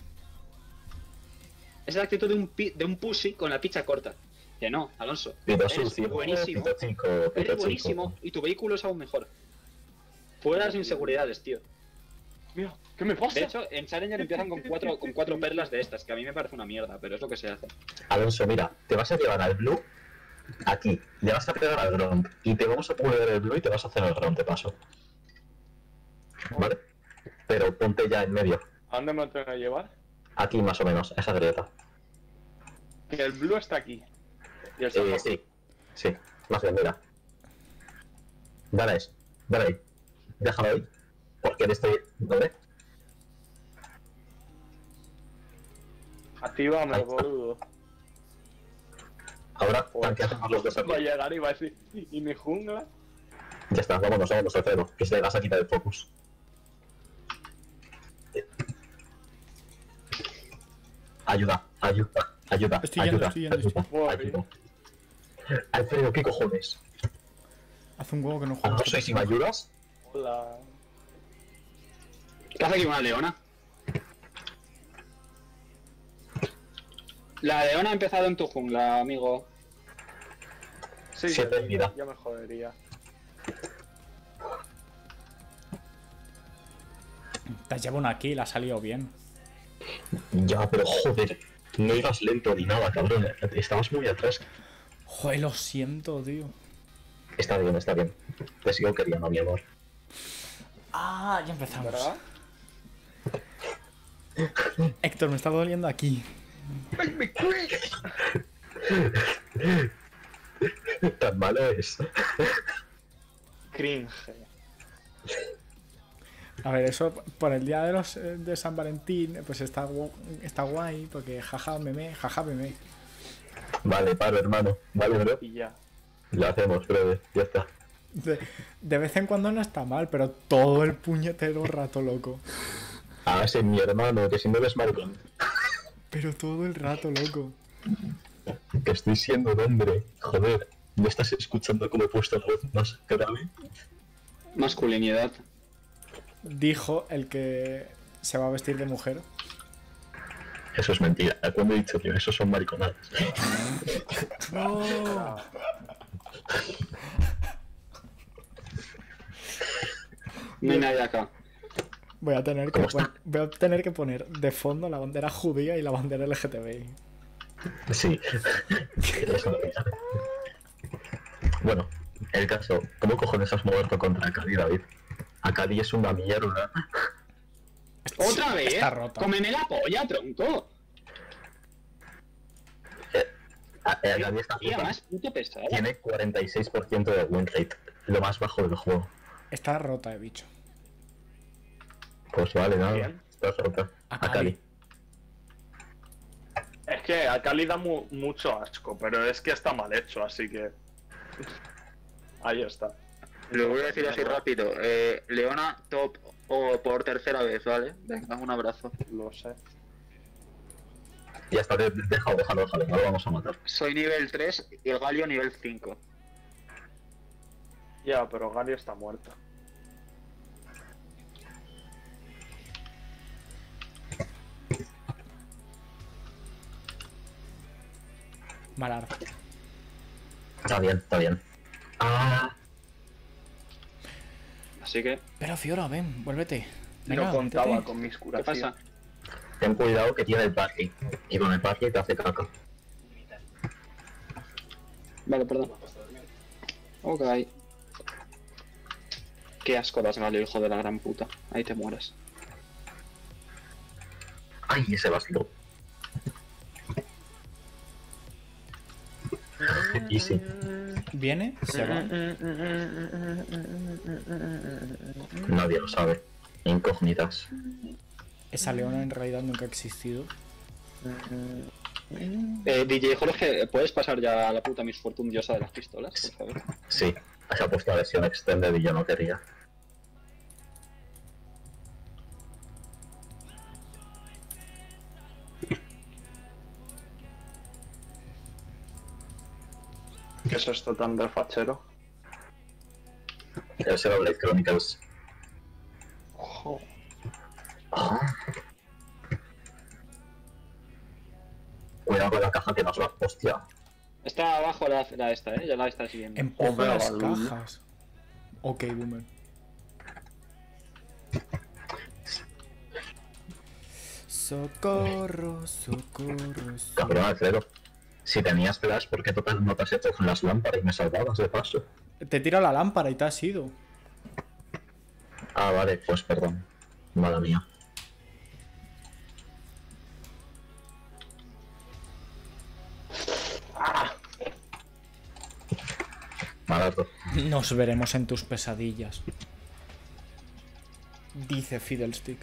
Es la actitud de un pussy con la picha corta. Que no, Alonso. Pito Eres sucio, buenísimo. pito chico, Eres pito buenísimo chico. y tu vehículo es aún mejor. Fuera las inseguridades, tío. Mira, ¿qué me pasa? De hecho, en Challenger empiezan con cuatro perlas de estas, que a mí me parece una mierda, pero es lo que se hace. Alonso, mira, te vas a llevar al Blue aquí, le vas a pegar al Gromp y te vamos a poner el Blue y te vas a hacer el Gromp de paso. ¿Vale? Pero ponte ya en medio, ¿A dónde me lo tengo que llevar? aquí más o menos, esa grieta. Que el blue está aquí. Y el salvaje. Sí, sí, más bien, mira. Dale ahí, déjalo ahí, porque le estoy... ¿Dónde? Actívame, Ahí está. boludo. Ahora, Joder, tanqueamos los dos va a aquí. llegar y va a decir, ¿y mi jungla? Ya está, vámonos, Alfredo, que se le vas a quitar el focus. Ayuda. Estoy yendo. Ayuda. Alfredo, ¿qué cojones? Hace un huevo que no juego. No sé si me ayudas. Hola. ¿Qué hace aquí una leona? La leona ha empezado en tu jungla, amigo. Sí, Siete de vida. ya me jodería. Te llevo una kill, ha salido bien. Ya, pero joder, no ibas lento ni nada, cabrón. Estabas muy atrás. Joder, lo siento, tío. Está bien. Te sigo queriendo, mi amor. Ah, ya empezamos. ¿Verdad? Héctor, me está doliendo aquí. Tan malo es. cringe. A ver, eso por el día de San Valentín, pues está guay, porque jaja, meme, jaja, meme. Vale, paro, hermano. Vale, bro. Y ya. Lo hacemos, brother. Ya está. De vez en cuando no está mal, pero todo el puñetero rato, loco. Ah, ese es mi hermano, que si no eres maricón. Pero todo el rato, loco. Que estoy siendo un hombre. Joder, ¿no estás escuchando cómo he puesto la voz más grave? Masculinidad. Dijo el que se va a vestir de mujer. Eso es mentira. ¿Cuándo he dicho yo? Eso son mariconadas. No. No hay nadie acá. Voy a tener que poner de fondo la bandera judía y la bandera LGTBI. Sí. Bueno, el caso, ¿cómo cojones has muerto contra Akali, David? Akali es una mierda. ¿Otra vez? Está rota. ¡Cómeme la polla, tronco! Akali está Tía, puta. más puto pesada. Tiene 46% de win rate, lo más bajo del juego. Está rota, bicho. Pues vale, nada. ¿Quién? Estás rota. Akali. Akali. Es que a Cali da mucho asco, pero es que está mal hecho, así que... Ahí está. Lo voy a decir así rápido. Leona, top o por tercera vez, ¿vale? Venga, un abrazo. Lo sé. Ya está, déjalo, no lo vamos a matar. Soy nivel 3 y el Galio nivel 5. Ya, pero Gali está muerta. Malar. Está bien. Ah, Así que, Pero Fiora, ven, vuélvete. No Venga, contaba métete. con mis ¿qué curaciones. pasa? ten cuidado que tiene el parry. Y con el parry te hace caca. Vale, perdón. Ok. Qué asco das, Galio, hijo de la gran puta. Ahí te mueres. Ay, ese vacío. Easy. Viene, se va. Nadie lo sabe. Incógnitas. Esa leona en realidad nunca ha existido. DJ Jorge, ¿puedes pasar ya a la puta Miss Fortune diosa de las pistolas, por favor? Sí, se ha puesto la versión extended y yo no quería. ¿Qué es esto tan de fachero? El Xenoblade Chronicles. Ojo. Ah. Cuidado con la caja que nos va. Hostia. Está abajo la esta, ya la estás viendo. Empuja Hombre, las balón. cajas. Ok, boomer. Socorro, socorro. Cabrón, Alfredo. Si tenías flash, ¿por qué no te has hecho con las lámparas y me salvabas de paso? Te tiro la lámpara y te has ido. Ah, vale, pues perdón. Mala mía. Malazo. Nos veremos en tus pesadillas. Dice Fiddlestick.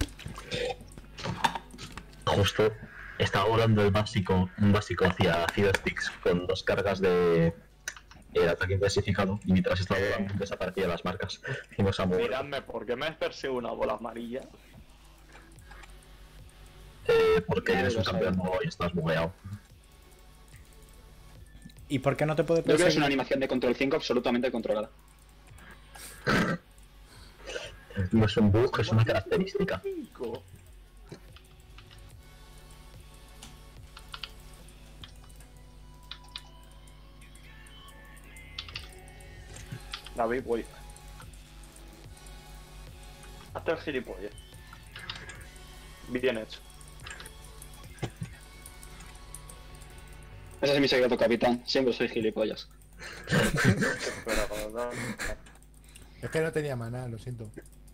Justo estaba volando un básico hacia Fiddlesticks con 2 cargas de ataque intensificado y mientras estaba volando desaparecían las marcas y nos ha muerto. Miradme, ¿por qué me persigue una bola amarilla? Porque eres un campeón nuevo y estás bugueado. ¿Y por qué no te puede Yo creo que es perseguir? una animación de Control 5 absolutamente controlada. No es un bug, es una característica. David, voy. Hazte el gilipollas. Bien hecho. Ese es mi secreto, capitán. Siempre soy gilipollas. Pero, no. Es que no tenía maná, lo siento.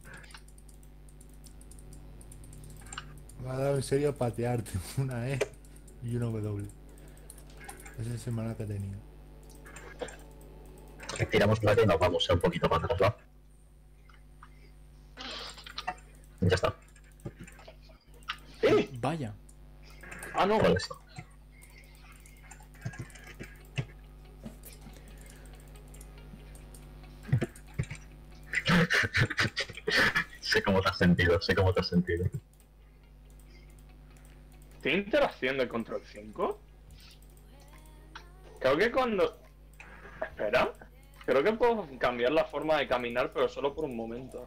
Me ha dado en serio patearte una E y una W. Ese es el maná que tenía. Tiramos placa y nos vamos un poquito para atrás, ¿va? Ya está. Vaya. Ah, no. Por eso. Sé cómo te has sentido. ¿Tiene interacción de control 5? Creo que cuando... Espera. Creo que puedo cambiar la forma de caminar, pero solo por un momento.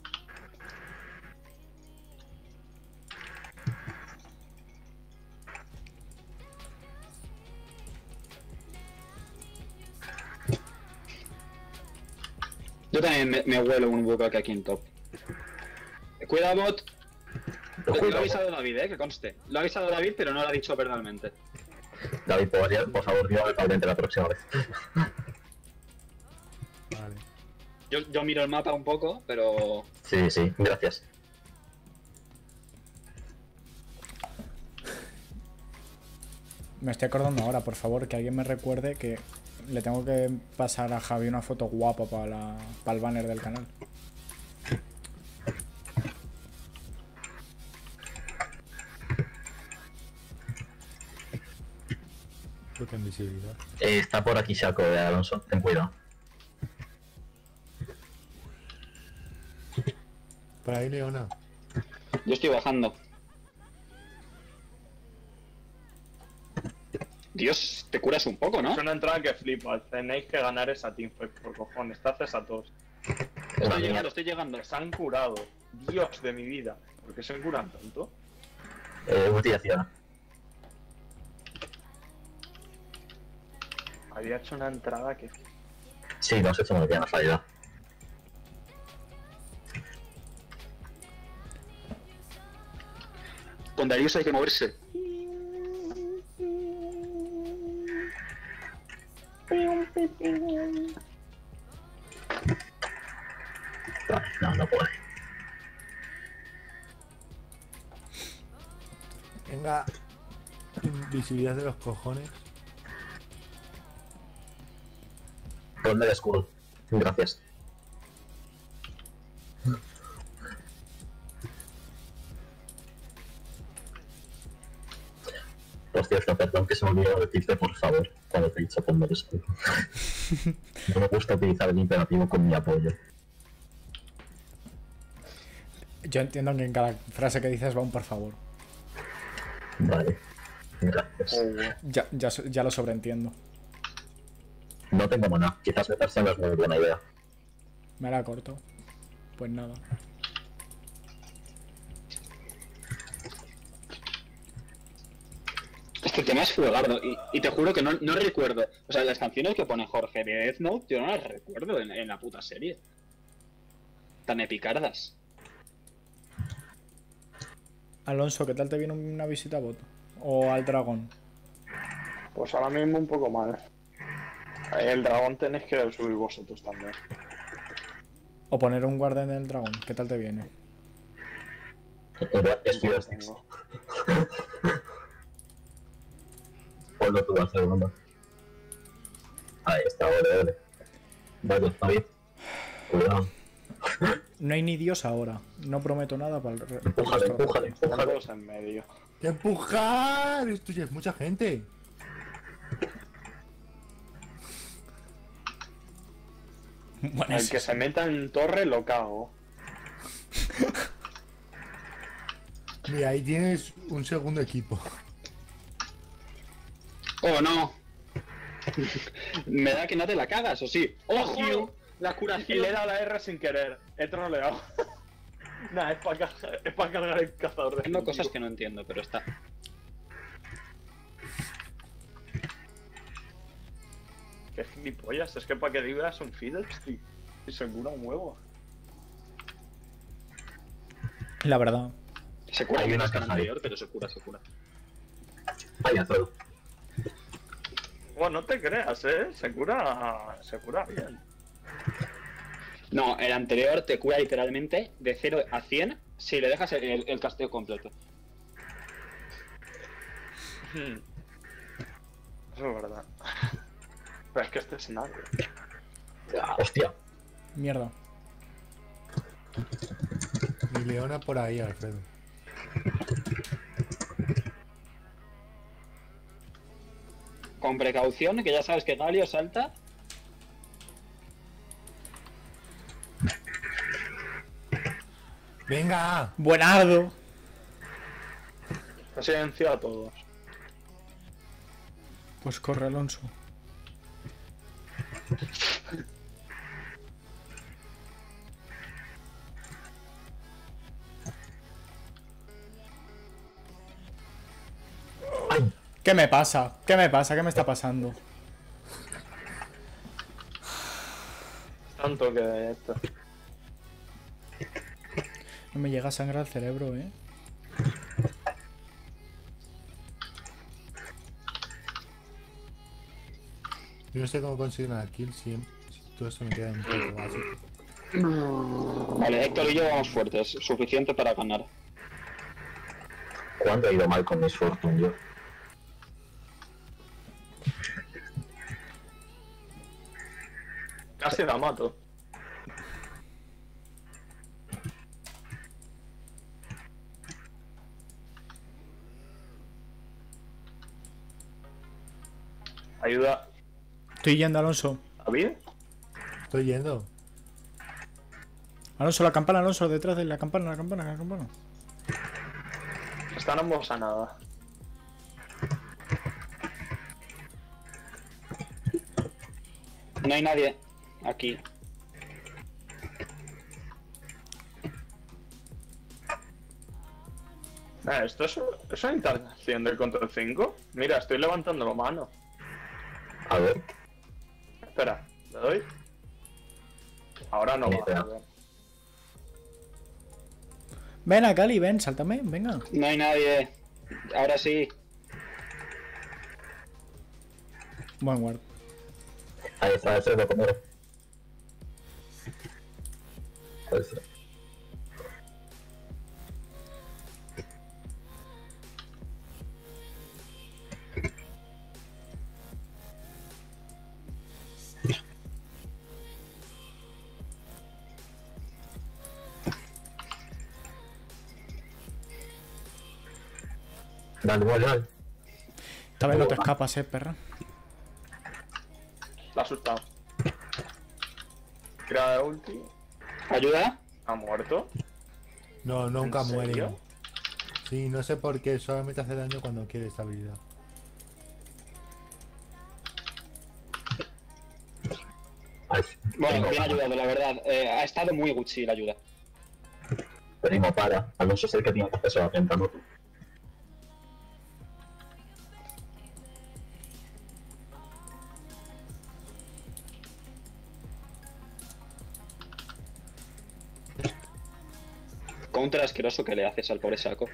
Yo también me huelo un bug aquí en top. Cuidado, bot. Lo ha avisado David, que conste. Lo ha avisado David, pero no lo ha dicho verbalmente. David, por favor, dígame verbalmente la próxima vez. Vale. Yo miro el mapa un poco, pero... Sí, gracias. Me estoy acordando ahora, por favor, que alguien me recuerde que le tengo que pasar a Javi una foto guapa para el banner del canal. Creo que invisibilidad. Está por aquí Shaco de Alonso, ten cuidado. Por ahí, Leona. Yo estoy bajando. Dios, te curas un poco, ¿no? Es una entrada que flipa. Tenéis que ganar esa teamfight, por cojones. Te haces a todos. Estoy llegando. Se han curado. Dios de mi vida. ¿Por qué se curan tanto? Mutilación. Había hecho una entrada que... Sí, lo has hecho muy bien, la salida. Con Darius hay que moverse. Vale, no puede. Venga. Invisibilidad de los cojones. Ponme el escudo. Gracias. Por cierto, perdón que se me olvidó decirte por favor cuando te he dicho ponme el escudo. No me gusta utilizar el imperativo con mi apoyo. Yo entiendo que en cada frase que dices va un por favor. Vale. Gracias. Ya lo sobreentiendo. No tengo maná. Quizás meterse no es muy buena idea. Me la corto. Pues nada. Este tema es fuegardo y te juro que no recuerdo. O sea, las canciones que pone Jorge de Death Note, yo no las recuerdo en la puta serie. Tan epicardas. Alonso, ¿qué tal te viene una visita a bot? ¿O al dragón? Pues ahora mismo un poco mal. El dragón tenéis que subir vosotros también. ¿O poner un guardián del dragón? ¿Qué tal te viene? Estoy Tengo. Ponlo tú al segundo. Ahí está, ole. Vale, está bien. Cuidado. No hay ni Dios ahora. No prometo nada para el Empújale. Están todos en medio. ¡Que empujar! Esto ya es mucha gente. Bueno, El que se meta en torre lo cago. Mira, ahí tienes un segundo equipo. ¡Oh, no! Me da que no te la cagas, ¿o sí? ¡Ojo! La Y curación. le he dado la R sin querer. He troleado. Nah, es para cargar el cazador de Tengo cosas que no entiendo, pero está. Qué gilipollas, es que para que digas un Fiddlestick y se cura un huevo. la verdad. Se cura Hay una menos que el caja ahí. anterior, pero se cura. Vaya todo. Bueno, no te creas, se cura bien. No, el anterior te cura literalmente de 0 a 100 si le dejas el casteo completo. Eso es verdad. Pero es que este es nadie. Hostia. Mierda. Y Leona por ahí, Alfredo. Con precaución, que ya sabes que Galio salta. ¡Venga! Buenardo. Ha silenciado a todos. Pues corre, Alonso. ¿Qué me pasa? ¿Qué me pasa? ¿Qué me está pasando? Tanto que de esto. No me llega sangre al cerebro, ¿eh? Yo no sé cómo conseguir una kill si todo esto me queda un poco básico. Vale, Héctor y yo vamos fuertes. Suficiente para ganar. ¿Cuándo ha ido mal con Miss Fortune yo? Casi la mato. Ayuda. Estoy yendo, Alonso. ¿David? Estoy yendo. Alonso, la campana, Alonso, detrás de la campana, la campana, la campana. Están ambos a nada. No hay nadie aquí. ¿Esto es una interacción del control 5? Mira, estoy levantando la mano. A ver. Espera, ¿le doy? Ahora no Ni va, idea. a ver. Ven a Cali, ven, sáltame, venga. No hay nadie. Ahora sí. Buen guard. Ahí está, Alfredo, comer. Dale, dale. Esta vez no te escapas, perra. La ha asustado. Tira de ulti. ¿Ayuda? ¿Ha muerto? No, nunca ¿En muere. serio? Sí, no sé por qué, solamente hace daño cuando quiere esta habilidad. Ay, Bueno, primo, bien ayudado, la verdad. Ha estado muy Gucci la ayuda. primo, para. Alonso es el que tiene que hacerse la venta, no tú. Contra asqueroso que le haces al pobre saco.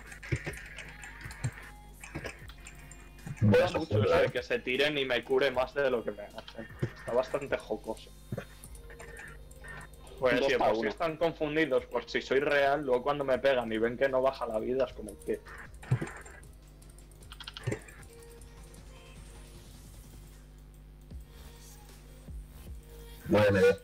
Voy a Mola mucho sostenerla, eso de que se tiren y me cure más de lo que me hacen. Está bastante jocoso. Pues Dos si para por si uno. están confundidos por si soy real, luego cuando me pegan y ven que no baja la vida es como que... Voy a medir.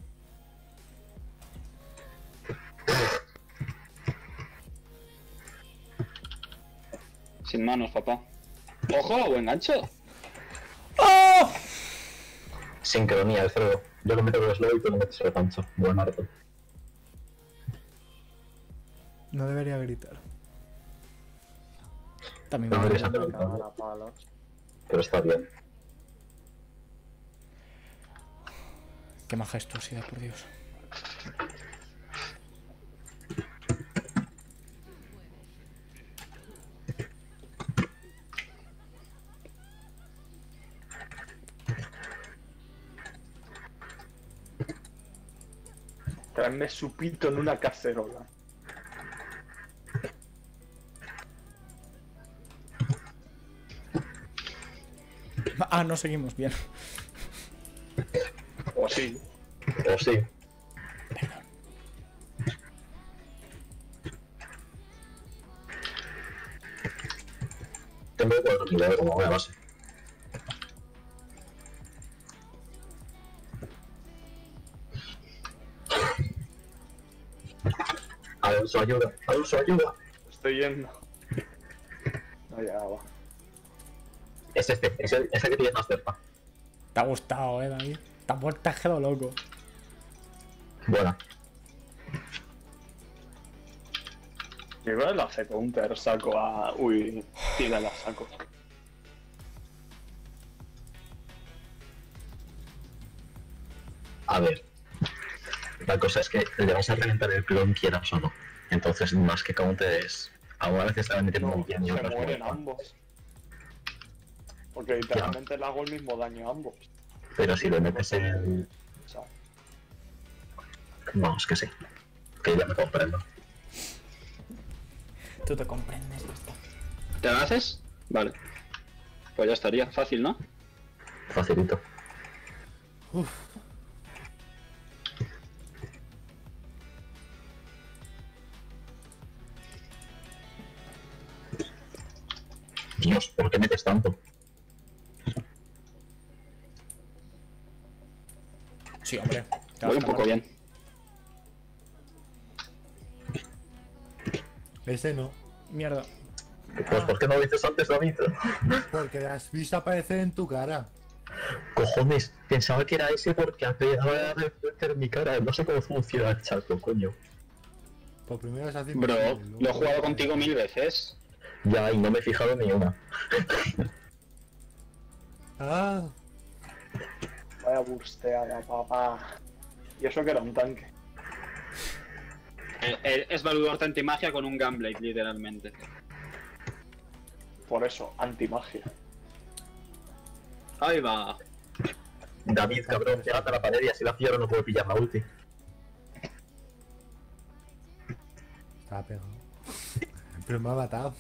Sin manos, papá. ¡Ojo! ¡Buen gancho! ¡Oh! Sincronía, Alfredo. Yo lo meto con el slow y tú lo metes el pancho. Buen arte. No debería gritar. También No me deberías grito. hacerlo, Me cago en la pala. pero está bien. Qué majestuosidad, por Dios. Traerme su pito en una cacerola. Ah, no seguimos bien. O sí. O sí. Tengo 4.000 como buena base. Alonso, ayuda. Alonso, ayuda. Estoy yendo. Allá va. Es este, es el que tienes más cerca. Te ha gustado, David. Te has vuelto loco. Buena. Igual la hace counter, saco a... Uy, tira la saco. A ver. La cosa es que le vas a reventar el clon quieras o no. Entonces, más que counter es... Algunas veces te van metiendo muy bien y Se otras mueren no. ambos. Porque literalmente le hago el mismo daño a ambos. Pero si le metes el... O sea, Vamos, que sí. Que ya me comprendo. Tú te comprendes, ya está. ¿Te lo haces? Vale. Pues ya estaría. Fácil, ¿no? Facilito. Dios, ¿por qué metes tanto? Sí, hombre. te Voy vas un poco a bien. Ese no. Mierda. Pues ¿por qué no lo dices antes, David? Porque las has visto aparecer en tu cara. Cojones, pensaba que era ese porque acaba de reflejar mi cara. No sé cómo funciona el chato, coño. Por primero se hace Bro, invisible, luego- lo he jugado contigo 1000 veces. Ya, y no me he fijado ni una. Ah, vaya bursteada, papá. Y eso que era un tanque. Es Valuador antimagia con un Gunblade, literalmente. Por eso, antimagia. Ahí va. David, cabrón, pégate a la pared y así la cierro, no puedo pillar la ulti. estaba pegado. Pero me ha matado.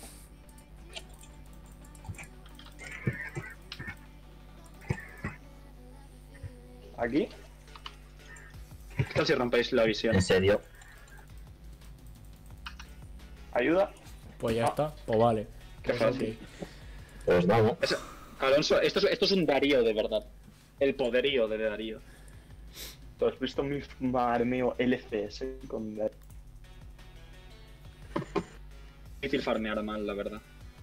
Aquí, ¿Qué tal si rompéis la visión? ¿En serio? ayuda. Pues ya está. Pues vale. Qué fácil. Pues vamos. Alonso, esto es un Darío de verdad. El poderío de Darío. ¿Tú has visto mi farmeo LCS con... Difícil farmear mal, la verdad.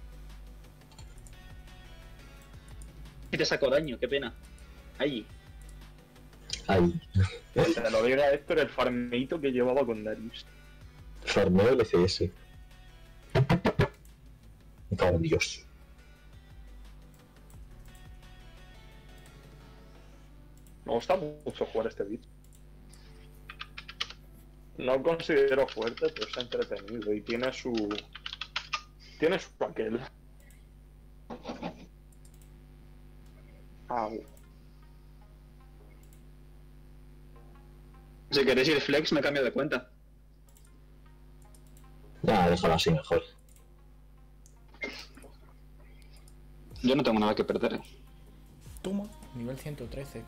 Y te sacó daño, qué pena. Ahí. Ahí. Te lo diga Héctor, el farmeito que llevaba con Darius. Farmeo LCS. Me cago en Dios. Me gusta mucho jugar este beat. No lo considero fuerte, pero es entretenido y tiene su... Tiene su aquel. Ah, Si queréis ir flex, me cambio de cuenta. Ya, déjalo así mejor. Yo no tengo nada que perder. Toma. Nivel 113.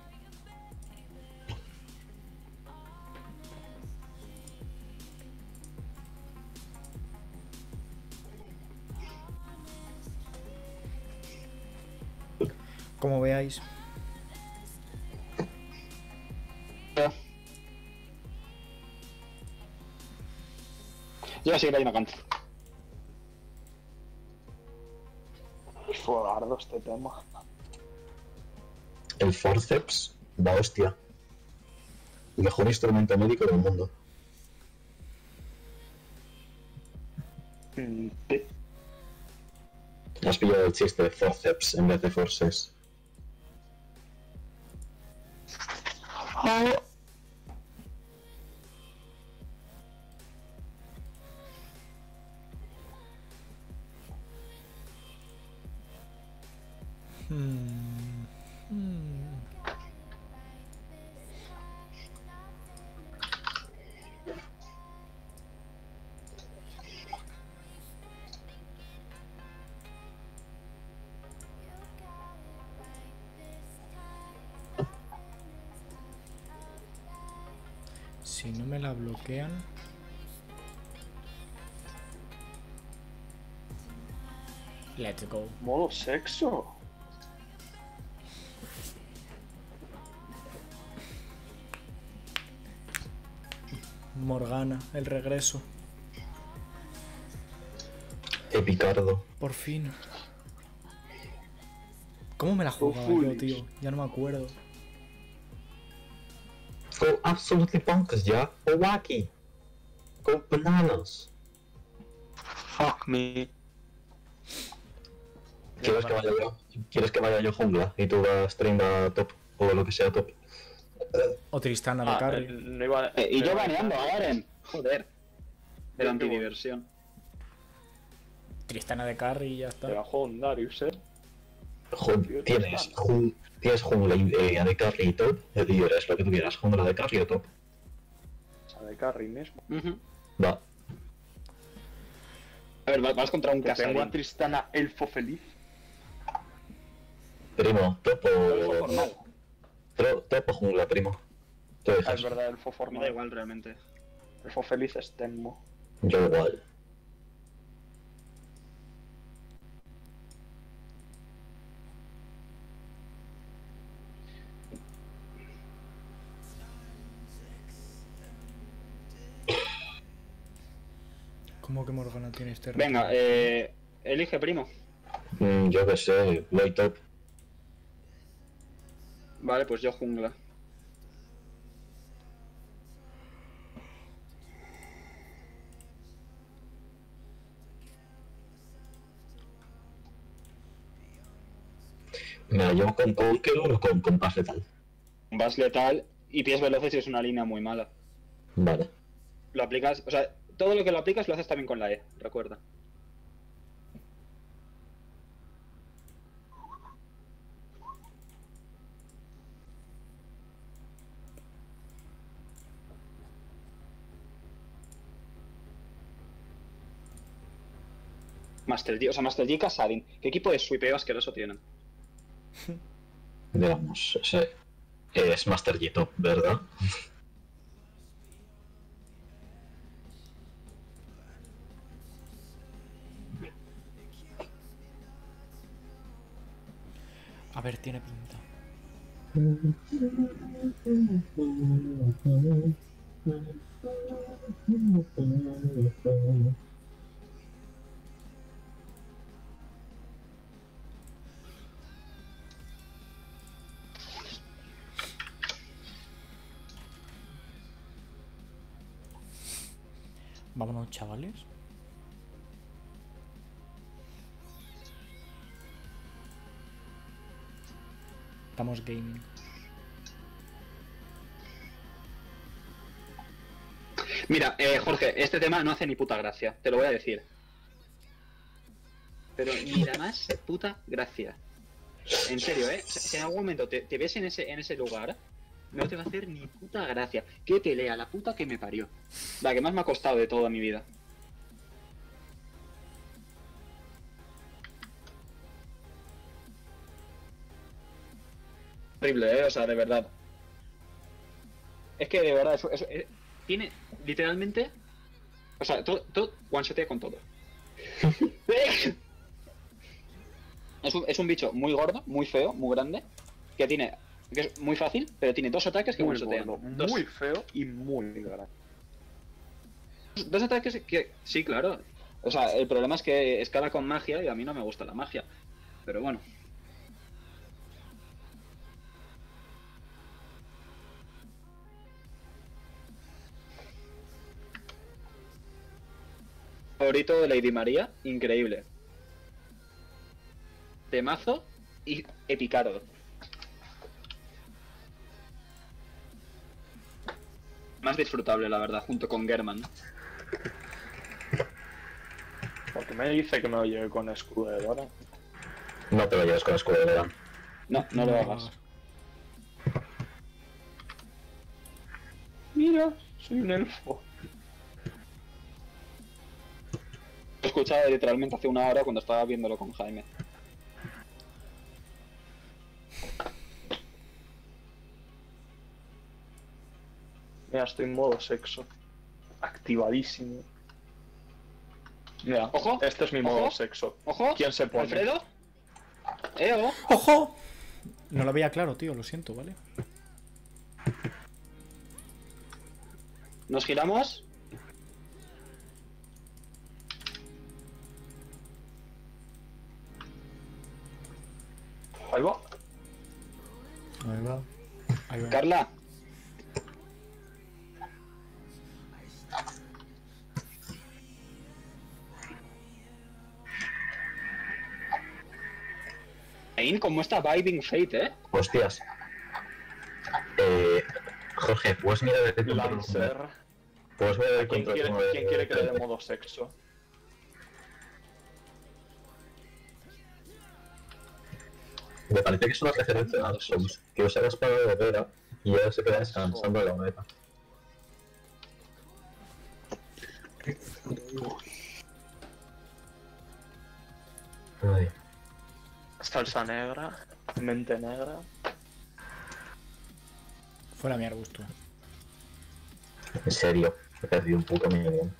Como veáis. Yo voy a seguir ahí una cancha. es fuegardo este tema. El forceps, la hostia. El mejor instrumento médico del mundo. ¿Qué? Has pillado el chiste de forceps en vez de forces. Si no me la bloquean. Let's go. Modo sexo. Morgana, el regreso. Epicardo. Por fin. ¿Cómo me la jugaba yo, tío? Ya no me acuerdo. Go absolutely bonkers, yeah? Go wacky. Go bananas. Fuck me. ¿Quieres que vaya yo jungla y tú vas Trinda top o lo que sea top? O Tristana de carry. No iba, Y no yo iba- baneando a Garen. Joder. Pero antidiversión. Tristana de carry y ya Te está. bajó un Darius, Tienes jungla de carry y top, eres lo que tú quieras, jungla de carry o top. O sea, de carry mismo. Ujú. Va. A ver, vas contra un Te tengo a Casadín. Tristana elfo feliz. Primo, top Elfo o... formal. Top o jungla, primo. Tú Ah, dejas. es verdad, elfo Me da formal. igual realmente. Elfo feliz es Tenmo. Yo igual. ¿Cómo que Morgana tiene este reto? Venga, elige, primo. Yo qué sé, voy top. Vale, pues yo jungla. Me la llevo con Conqueror o con compás letal. Vas letal y pies veloces y es una línea muy mala. Vale. Lo aplicas, o sea, todo lo que lo aplicas lo haces también con la E, recuerda. Master Yi, o sea, Master Yi y Kasadin. ¿Qué equipo de sweepeo asqueroso tienen? Digamos, ese es Master Yi top, ¿verdad? A ver, tiene pinta. Vámonos, chavales. Estamos gaming. Mira, Jorge, este tema no hace ni puta gracia, te lo voy a decir. Pero ni la más puta gracia. En serio, si en algún momento te ves en ese lugar, no te va a hacer ni puta gracia. Que te lea la puta que me parió. La que más me ha costado de toda mi vida. Horrible, o sea, de verdad. Es que de verdad, tiene literalmente. O sea, todo one-shotea con todo. Es un bicho muy gordo, muy feo, muy grande. Que es muy fácil, pero tiene dos ataques que Muy one-shotean. gordo, Dos. muy feo y muy grande. Dos ataques que. Sí, claro. O sea, el problema es que escala con magia y a mí no me gusta la magia. Pero bueno. Favorito de Lady María, increíble. Temazo y Epicardo. Más disfrutable, la verdad, junto con German. Porque me dice que me lo lleve con escudo de Dora. No te lo lleves con escudo de Ledan. No, no lo hagas. Mira, soy un elfo. Lo he escuchado literalmente hace una hora cuando estaba viéndolo con Jaime. Mira, estoy en modo sexo. Activadísimo. Mira, Ojo, este es mi modo ojo, sexo. Ojo, ¿Quién se pone? Alfredo. Ojo. ¡Ojo! No lo veía claro, tío, lo siento, ¿vale? Nos giramos. Ahí va. Ahí va. Carla. Ain, ¿cómo está vibing Fate, Hostias. Jorge, ¿puedes mirar el control? Lancer. ¿Puedes mirar el ¿Quién control? quiere que le dé modo sexo? Me parece que es una referencia a Dark Souls, que usa la espada de Vera y ahora se queda descansando en la meta. Ay, Salsa negra. Mente negra. Fuera mi arbusto. en serio, he perdido un puto minion.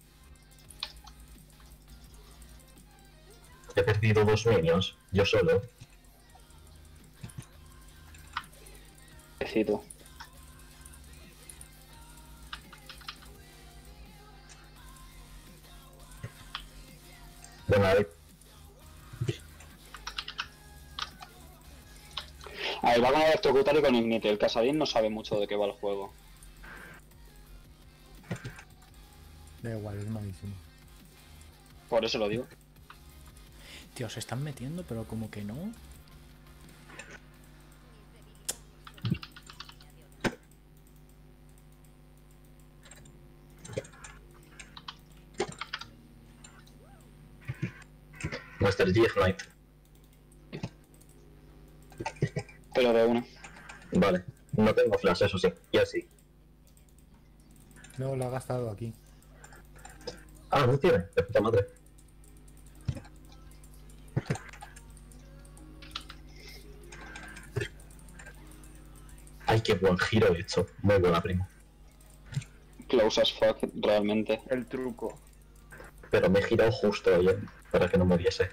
He perdido 2 minions, yo solo. Necesito. Venga, A ver, va con electrocutar y con Ignite. El Casadín no sabe mucho de qué va el juego. Da igual, es malísimo. Por eso lo digo. Tío, se están metiendo, pero como que no. Master G Ignite. Pero de una. Vale, no tengo flash, eso sí, y así. No, lo ha gastado aquí. Ah, no tiene, de puta madre. Ay, qué buen giro he hecho. Muy buena, primo. Close as fuck, realmente. El truco. Pero me he girado justo bien para que no muriese.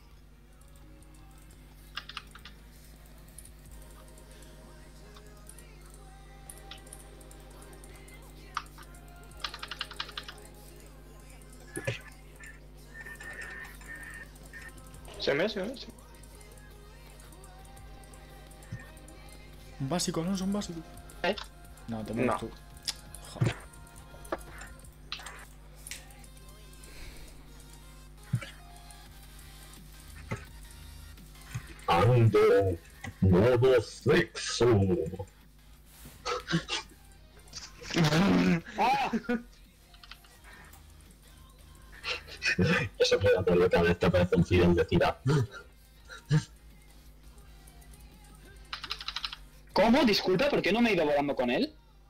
Se me. Un básico, no es un básico. No, te mueres No. tú. Joder. Ando, modo sexo. Eso queda por la cabeza, te parece un fidel de tira. ¿Cómo? Disculpa, ¿por qué no me he ido volando con él?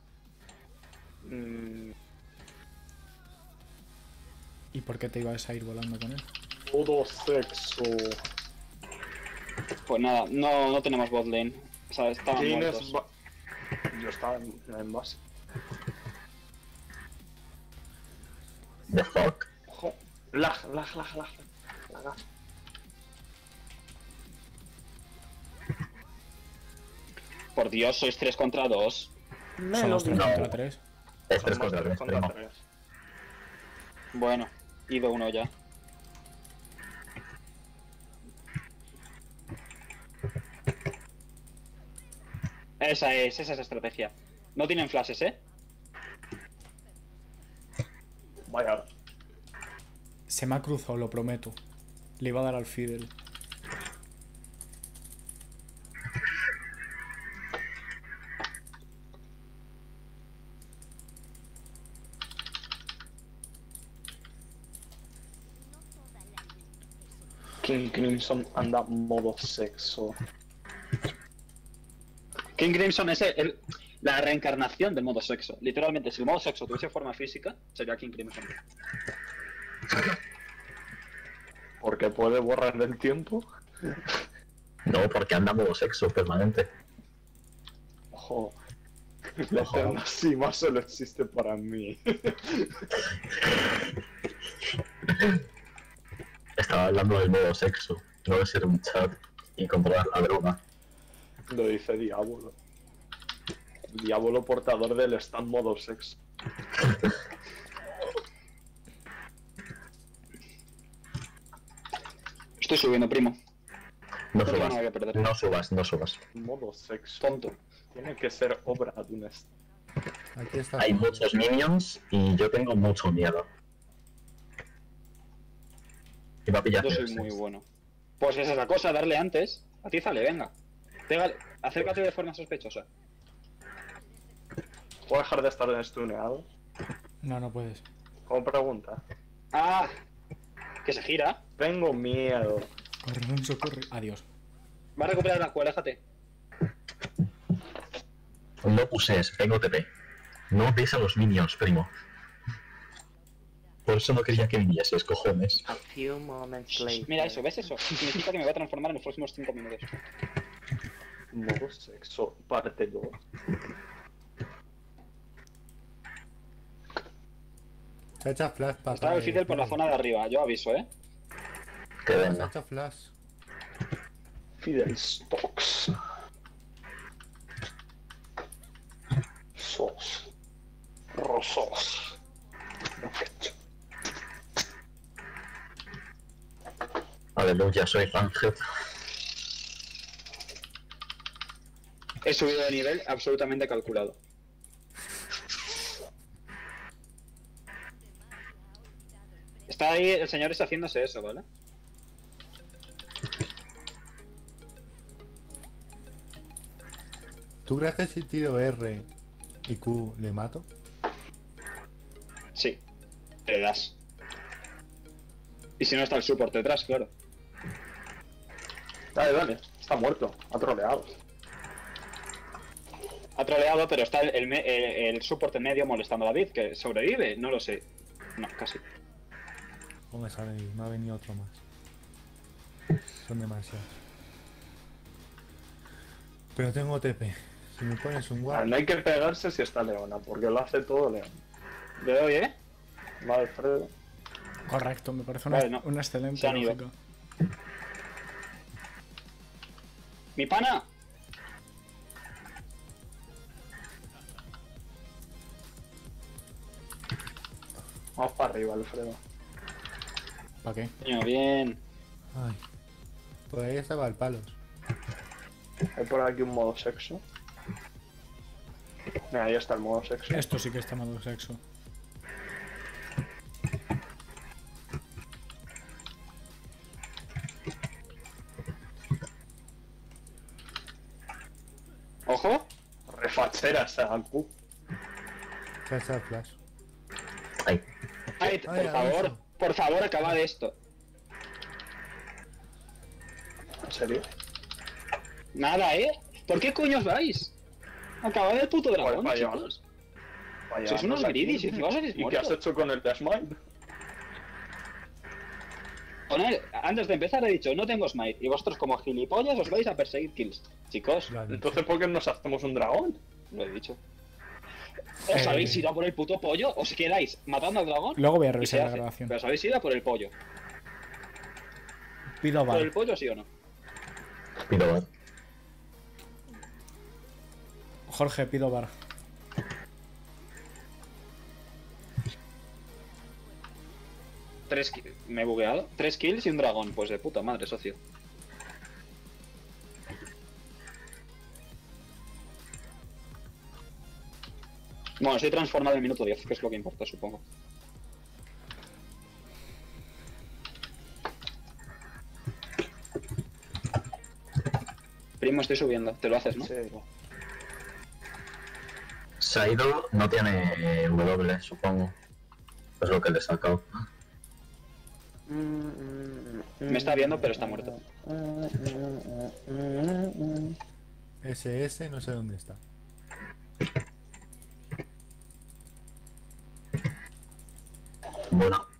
¿Y por qué te ibas a ir volando con él? Modo sexo. Pues nada, no tenemos bot lane. O sea, estaban ¿Quién muertos. es Yo estaba en base. The fuck. Ojo. Lag. Por Dios, sois 3 contra 2. Somos 3 No. contra 3. Es 3 Son más contra 3, 3 contra primo. 3. Bueno, ido uno ya. Esa es estrategia. No tienen flashes, ¿eh? Vaya. Se me ha cruzado, lo prometo. Le iba a dar al Fidel. King Crimson anda modo sexo. King Crimson es la reencarnación del modo sexo. Literalmente, si el modo sexo tuviese forma física, sería King Crimson. Porque puede borrar el tiempo. No, porque anda modo sexo permanente. Ojo. La eterna cima solo existe para mí. Estaba hablando del modo sexo, no de ser un chat y controlar la droga. Lo dice Diablo. Diablo portador del stand modo sexo. Estoy subiendo, primo. No tengo subas, nada que perder. no subas, no subas. Modo sexo. Tonto. Tiene que ser obra de un Aquí está. Hay muchos minions y yo tengo mucho miedo. Y va a pillar. Yo soy muy bueno. Pues esa es la cosa, darle antes. Atízale, venga. Pégale. Acércate de forma sospechosa. ¿Puedo dejar de estar destuneado? No, no puedes. Como pregunta. ¡Ah! Que se gira. Tengo miedo. Corre, Alonso, corre. Adiós. Va a recuperar la cual, déjate. No uses, tengo TP. No ves a los minions, primo. Por eso no quería que vinieses, cojones. A few moments later. Mira eso, ¿ves eso? Significa que me voy a transformar en los próximos 5 minutos. Modo sexo, parte 2. Se echa flash para Está difícil por la zona de arriba, yo aviso, ¿eh? Que Se venga. echa flash. Fidel Stocks. Sos. Rosos. Perfecto. Aleluya, soy Ángel. He subido de nivel absolutamente calculado. Está ahí, el señor está haciéndose eso, ¿vale? ¿Tú crees que si tiro R y Q le mato? Sí. Te das. Y si no está el support detrás, claro. Dale, dale. Está muerto. Ha troleado. Ha troleado, pero está el support en medio molestando a David, que sobrevive, no lo sé. No, casi. ¿O me sale? Me ha venido otro más. Son demasiados. Pero tengo TP. Si me pones un Ah, guard. no hay que pegarse si está Leona, porque lo hace todo Leona. Le doy, ¿eh? Va Alfredo. Correcto, me parece Vale, no. una excelente Se han ido. lógica. ¡Mi pana! Vamos para arriba, Alfredo. ¿Para qué? Coño, bien. Ay. Pues ahí estaba el palos. Hay por aquí un modo sexo. Mira, ahí está el modo sexo. Esto sí que está malo sexo. ¡Ojo! Refachera esa Q. Se echa flash. Ay, Ay, Alonso. por favor, acaba de esto. ¿En serio? Nada, ¿eh? ¿Por qué coño os vais? Acabad el puto dragón, Pues vaya. chicos. Vaya, Sois unos aquí. greedy, si encima os habéis ¿Y qué has muerto. hecho con el Dash Mind? Con él, antes de empezar he dicho, no tengo smite, y vosotros como gilipollas os vais a perseguir kills. Chicos, Lo has dicho. Entonces, ¿por qué nos hacemos un dragón? lo he dicho. ¿Os habéis ido a por el puto pollo? ¿Os quedáis matando al dragón? Luego voy a Y se revisar la hace. grabación. Pero os habéis ido a por el pollo. Pido ¿Por el bar. pollo sí o no? pido bar. Jorge, pido bar. Me he bugueado. 3 kills y un dragón. Pues de puta madre, socio. Bueno, estoy transformado en el minuto 10, que es lo que importa, supongo. Primo, estoy subiendo. Te lo haces, ¿no? Sí. Saido no tiene W, supongo. Es lo que le he sacado. Me está viendo, pero está muerto. SS no sé dónde está. Bueno,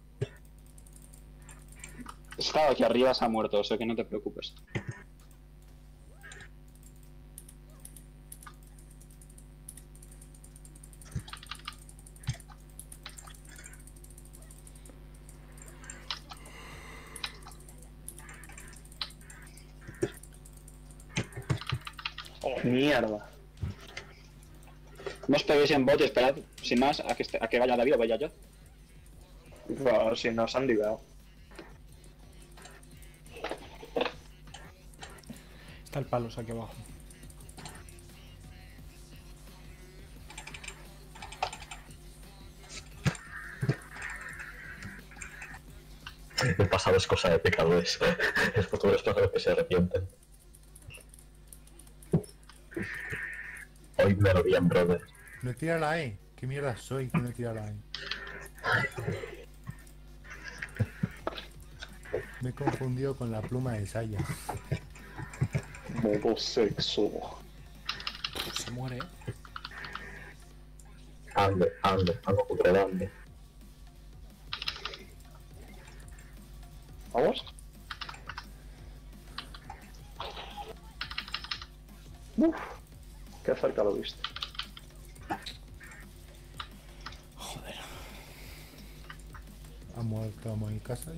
Estaba aquí arriba, se ha muerto, o sea que no te preocupes. Oh, mierda. No os peguéis en bot y esperad, sin más, a que vaya David o vaya yo. Pero si nos han ligado. Está el palos aquí abajo. El pasado es cosa de pecadores. El futuro es para los que se arrepienten. Hoy me lo bien, brother. No tira la E. ¿Qué mierda soy que no tira la E? Me he confundido con la pluma de Saya. Modo sexo. Se muere, Ande, ande. ¿Vamos? Uf, qué cerca lo viste. ¿Ha muerto a mi casa?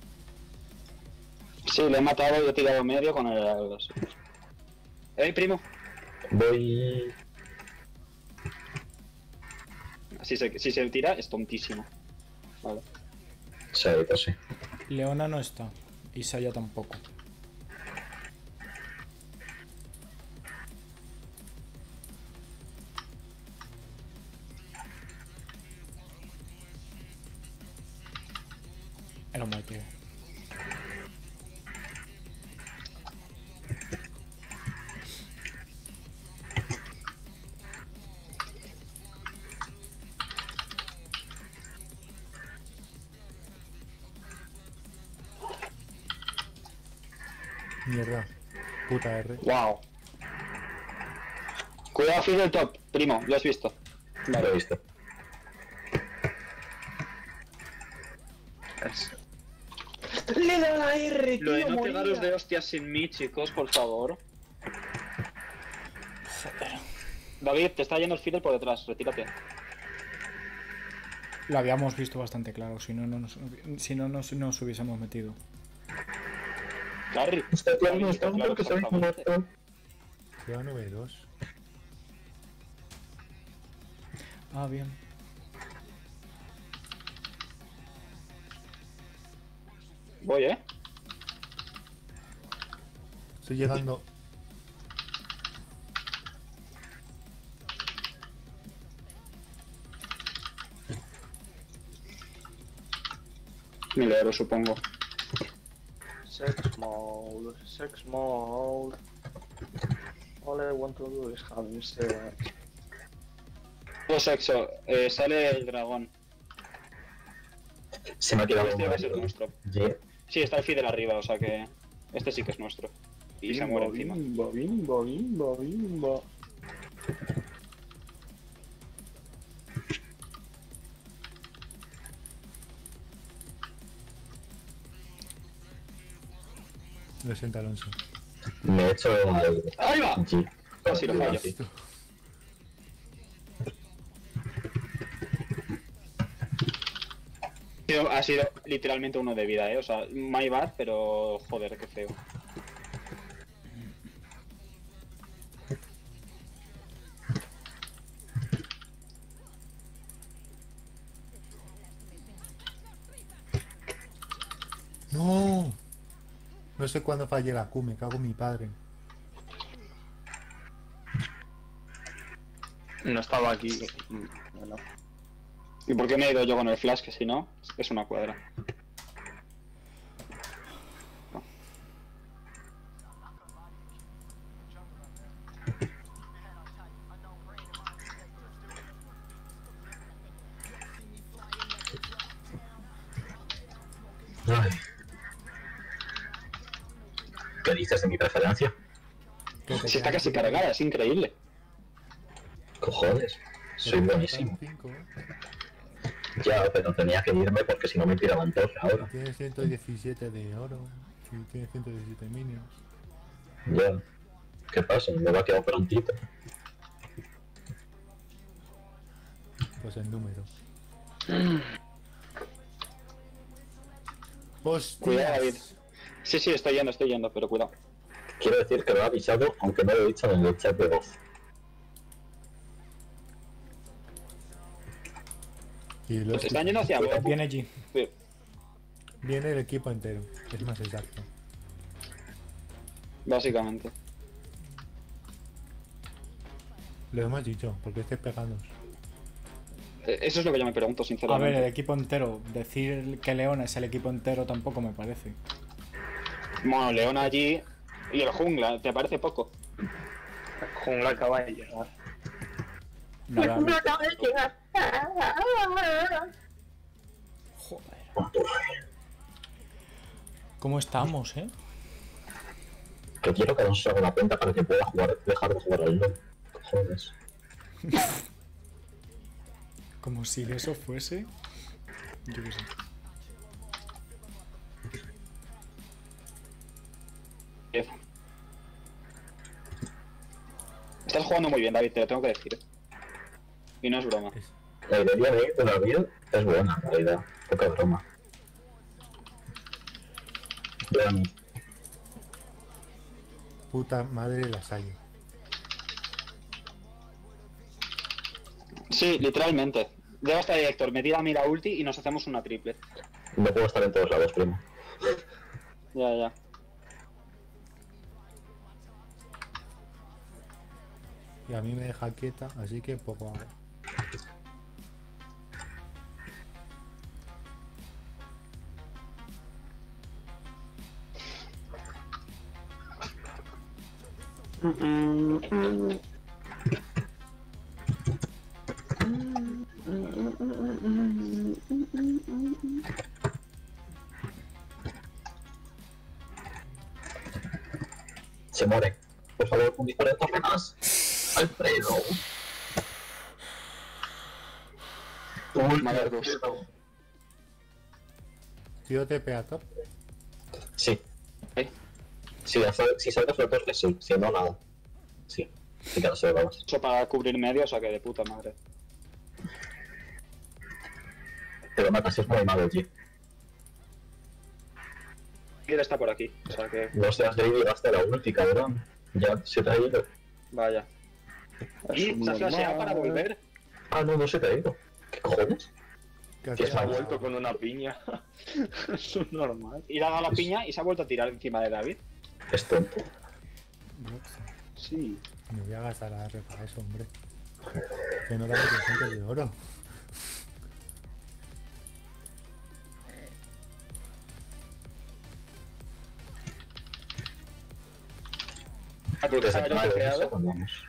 Sí, le he matado y he tirado medio con el... primo. Voy... Si se tira, es tontísimo. Vale. Sí, pues sí. Leona no está. Y Saya tampoco. Era un mal tío. Mierda. Puta R. Wow. Cuidado, Fidel del top, primo, lo has visto. Lo he visto. Le da la R, Lo de no pegaros de hostias sin mí, chicos, por favor. David, te está yendo el Fidel por detrás, retírate. Lo habíamos visto bastante claro, si no nos hubiésemos metido. Carry. Está claro, David, está claro que se habéis muerto. Lleva 9-2. Ah, bien. Voy, Estoy llegando. €1000, supongo. Sex mode, sex mode. All I want to do is have sex. Todo sexo, sale el dragón. Se me ha quedado Este va a ser un nuestro. Yeah. Sí, está el Fidel arriba, o sea que... Este sí que es nuestro. Y se muere encima. Bimba, bimba, bimba, bimba. Lo siento, Alonso. Me he hecho el... ¡Ahí va! G. Casi lo fallo. Ha sido literalmente uno de vida, o sea, my bad, pero joder, qué feo. ¡No! No sé cuándo falle la Q, me cago en mi padre. No estaba aquí. Bueno. ¿Y por qué me he ido yo con el flash? Que si no, es una cuadra. Ay. ¿Qué dices de mi preferencia? Si está casi cargada, es increíble. Cojones, soy buenísimo. 5, Ya, pero tenía que irme porque si no me tiraban torre ahora. Tiene 117 de oro. Y tiene 117 minions. Ya. ¿Qué pasa? Me va a quedar prontito. Pues el número. Cuidado, David. ¡Hostias! Sí, estoy yendo, pero cuidado. Quiero decir que lo he avisado, aunque no lo he dicho en el chat de voz. Y los Pues están yendo hacia abajo. Viene G. Viene el equipo entero, es más exacto. Básicamente. Lo hemos dicho, porque estáis pegando. Eso es lo que yo me pregunto, A sinceramente. ver, el equipo entero. Decir que Leona es el equipo entero tampoco me parece. Bueno, León allí y el jungla, ¿te parece poco? Jungla acaba de llegar. Nada, joder. ¿Cómo estamos, eh? Que quiero que no se haga una cuenta para que pueda jugar, dejar de jugar al LoL. Cojones. Como si eso fuese. Yo qué sé. Estás jugando muy bien, David, te lo tengo que decir. Y no es broma. La idea de David es buena, en realidad. Poca broma. Vean, Puta madre las hay. Sí, literalmente. Debo estar ahí, Héctor, me tira a mí la ulti y nos hacemos una triple. no puedo estar en todos lados, primo. Ya. Y a mí me deja quieta, así que poco hago. Se muere. Por favor, un disparo de torrenas. Alfredo. Madre Dios. Tío TP a top. Sí. ¿Eh? Si saltas la torre, sí. Si no, nada. Sí. Sí que no se ve, vamos. Eso para cubrir medio, o sea que de puta madre. Te lo matas, es muy malo, tío. Quiere está por aquí, o sea que... No seas de ir hasta la ulti, cabrón. Ya se te ha ido. Vaya. ¿Y se ha flasheado para volver? Ah, no se te ha ido. ¿Qué cojones? ¿Qué Que haces? se ha vuelto con una piña. Eso es normal. Y le ha dado la piña y se ha vuelto a tirar encima de David. Es tonto. Sí. Me voy a gastar a R para eso, hombre. Que no da gente de oro. Porque Desde se que ha me creado. vamos.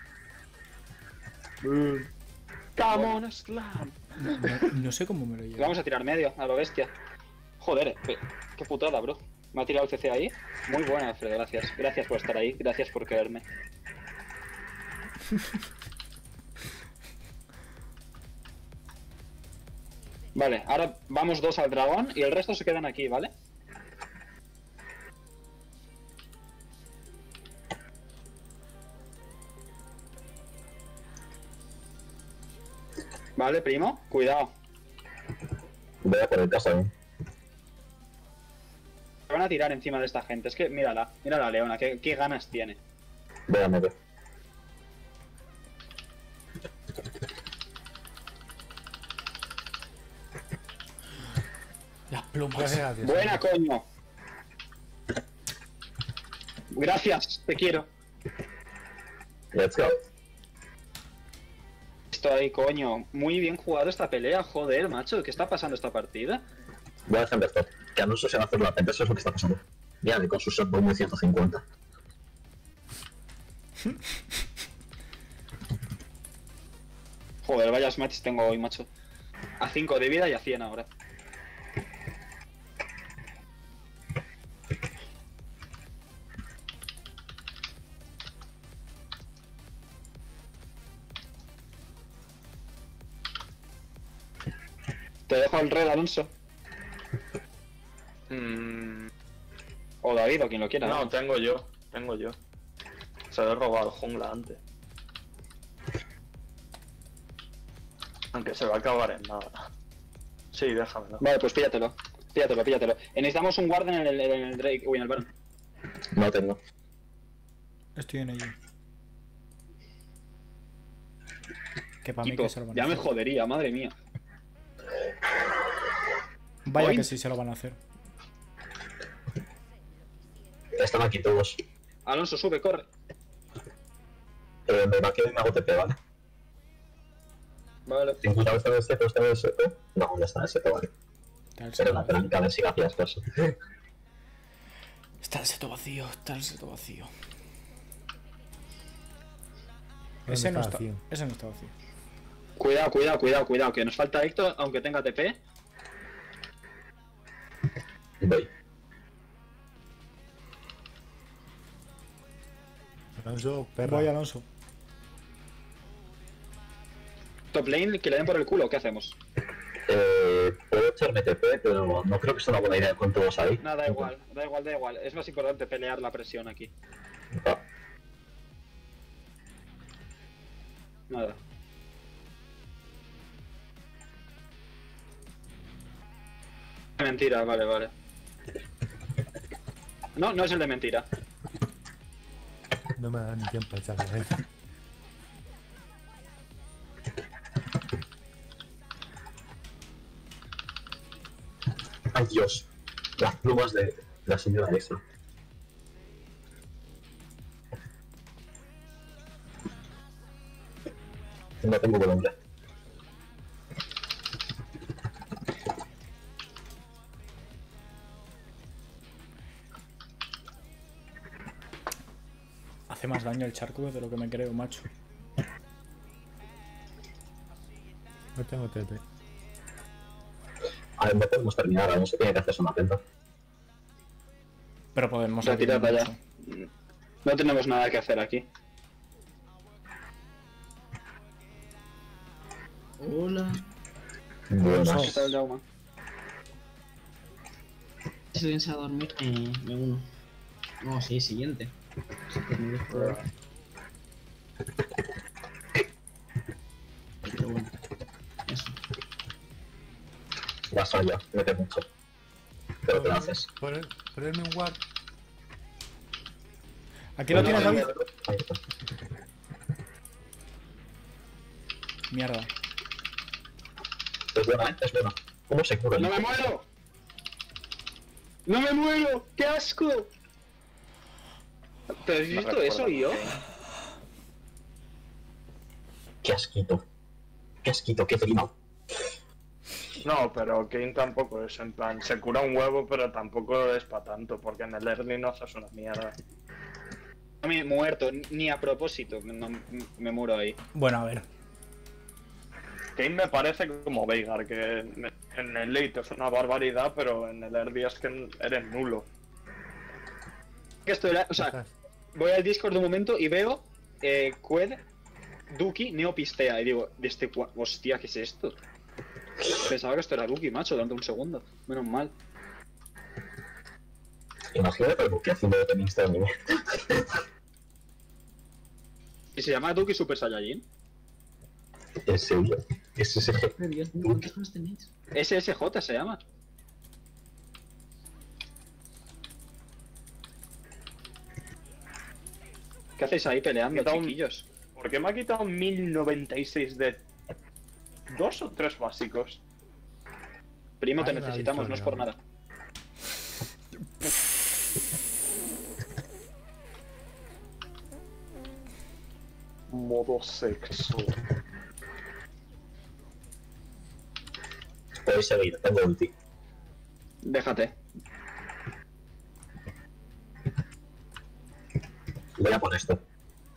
Come on, slam. No sé cómo me lo llevo. Vamos a tirar medio, a lo bestia. Joder, qué putada, bro. Me ha tirado el CC ahí. Muy buena, Alfred, gracias. Gracias por estar ahí, gracias por quererme. Vale, ahora vamos 2 al dragón y el resto se quedan aquí, ¿vale? Vale, primo, cuidado. Voy a poner casa, ¿eh? Se van a tirar encima de esta gente. Es que mírala, mírala, Leona, qué ganas tiene. Voy a meter. Las plumas. Gracias. Buena, coño. Gracias, te quiero. Let's go. Estoy, coño. Muy bien jugado esta pelea, joder, macho. ¿Qué está pasando esta partida? Voy a defender todo. Que Alonso se va a hacer la penta, eso es lo que está pasando. Mira, que con su shot muy 150. Joder, vaya smites tengo hoy, macho. A 5 de vida y a 100 ahora. Te dejo el red, Alonso. O David, o quien lo quiera. No, tengo yo. Se lo he robado jungla antes. Aunque se va a acabar en nada. Sí, déjamelo. Vale, pues píllatelo. Píllatelo. Necesitamos un guardia en el Drake. Uy, en el Baron. No tengo. Estoy en ello. Que para mí Tipo, que se lo van a ya me hacer. jodería, madre mía. Vaya Hoy- que sí se lo van a hacer. Están aquí todos. Alonso, sube, corre. Me va a quedar y me hago TP, ¿vale? Vale. 50 está en el seto, está en el seto. No, no está en el seto, vale. Está el Pero seto la vacío. tranca, a ver si hacías caso. Está el seto vacío, está el seto vacío. ¿Dónde Ese no está está, vacío? ese no está vacío. Cuidado, que nos falta Héctor, aunque tenga TP. Voy. Alonso, perra. Voy, Alonso. Top lane, que le den por el culo, ¿qué hacemos? Puedo echarme TP, pero no creo que sea una buena idea con todos ahí. Nada, da igual. Es más importante pelear la presión aquí. Va. Nada. Mentira, vale. No, no es el de mentira. No me da ni tiempo a echarle. Ay Dios, las plumas de la señora esa. No tengo buen hombre. Hace más daño el charco de lo que me creo, macho. No tengo TP. A ver, no podemos terminar, no se tiene que hacer una penta. Pero podemos Retira salir para allá. mucho. No tenemos nada que hacer aquí. Hola. Buenas. ¿Qué tal, Jaume? Si vienes a dormir, me uno. No, sí, siguiente. Si te mueves por... Pero bueno. Eso. Vas allá, mete mucho. Pero te lo haces. Ponerme un guard. Aquí lo tienes, David. Ahí está. Mierda. Es buena, es buena. ¿Cómo se cura? ¡No me muero! ¡No me muero! ¡Qué asco! ¿Pero has No visto recuerdo eso y yo? Qué asquito. Qué asquito, qué frío. No, pero Kane tampoco es en plan, se cura un huevo, pero tampoco es para tanto, porque en el early no haces una mierda. A mí muerto, ni a propósito, me muero ahí. Bueno, a ver. Kane me parece como Veigar, que en el late es una barbaridad, pero en el early es que eres nulo. Que esto era, o sea, voy al Discord un momento y veo Qued, Duki, Neopistea y digo, de este hostia, ¿qué es esto? Pensaba que esto era Duki, macho, durante un segundo. Menos mal. Imagínate el buque haciendo de tenis de anime. ¿Y se llama Duki Super Saiyajin? En serio. Es ese. Pero Dios mío, ¿cuántos más tenéis? SSJ se llama. ¿Qué hacéis ahí peleando, Quita un- chiquillos? ¿Por qué me ha quitado 1096 de 2 o 3 básicos? Primo, te Ahí va, necesitamos, no es por Victoria. nada. Modo sexo. Podéis seguir, tengo ulti. Déjate. Voy a por esto.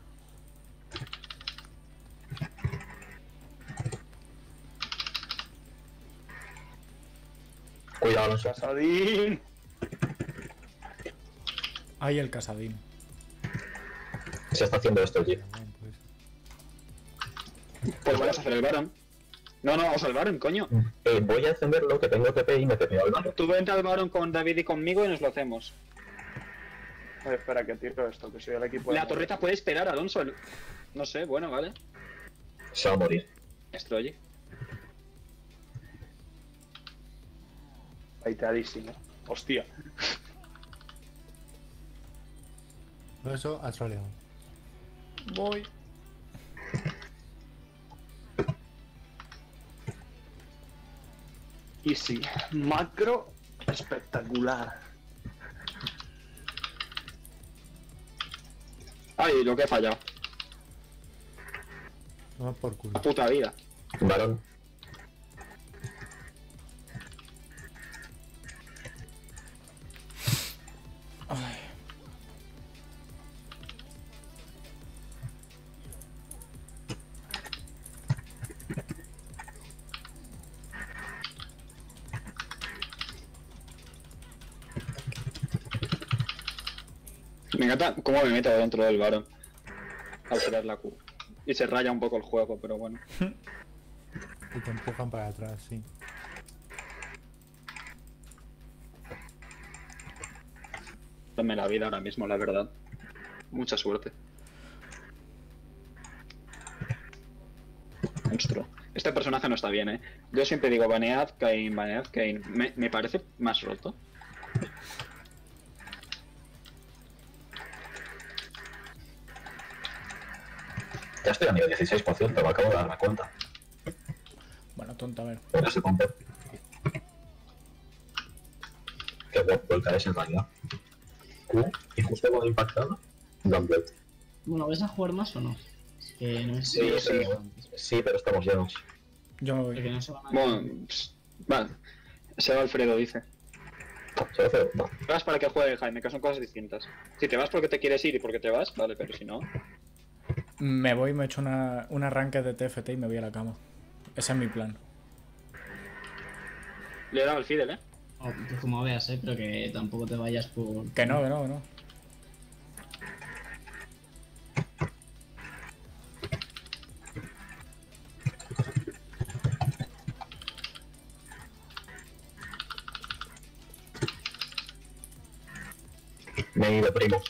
Cuidado, Alonso. Casadín. Ahí el casadín. Se está haciendo esto, G. Bueno, pues. Pues vamos a hacer el Baron. No, vamos al Baron, coño. Voy a encenderlo, que tengo TP y me TP al mano. Tú vente al Baron con David y conmigo y nos lo hacemos. Oye, espera, que tiro esto, que soy el equipo de... La torreta puede esperar, Alonso. No sé, bueno, vale. Se va a morir. Destroye. Baiteadísimo. Hostia. Por eso has troleado. Voy. Easy. Macro espectacular. Ay, lo que he fallado. Toma por culo. La puta vida. Varón. Me encanta cómo me meto dentro del varón al tirar la Q. Y se raya un poco el juego, pero bueno. Y te empujan para atrás, sí. Dame la vida ahora mismo, la verdad. Mucha suerte. Monstruo. Este personaje no está bien, ¿eh? Yo siempre digo banead Kayn. Me parece más roto. Ya estoy a nivel 16%, me acabo de dar cuenta. Bueno, tonto, a ver. Por ese punto. Qué bueno, volcar es en realidad. Q, y justo cuando impactado, Gamblet. Bueno, ¿vais a jugar más o no? Es que no Sí, sé. sí. Sí, pero estamos llenos. Yo me Porque voy. no se van a... Bueno, vale. Se va Alfredo, dice. Se hace, no. Te vas para que juegue Jaime, que son cosas distintas. Si te vas porque te quieres ir y porque te vas, vale, pero si no... Me voy, me echo un arranque de TFT y me voy a la cama. Ese es mi plan. Le he dado el Fidel, ¿eh? Oh, pues como veas, pero que tampoco te vayas por... Que no, que no, que no. Me he ido, primo.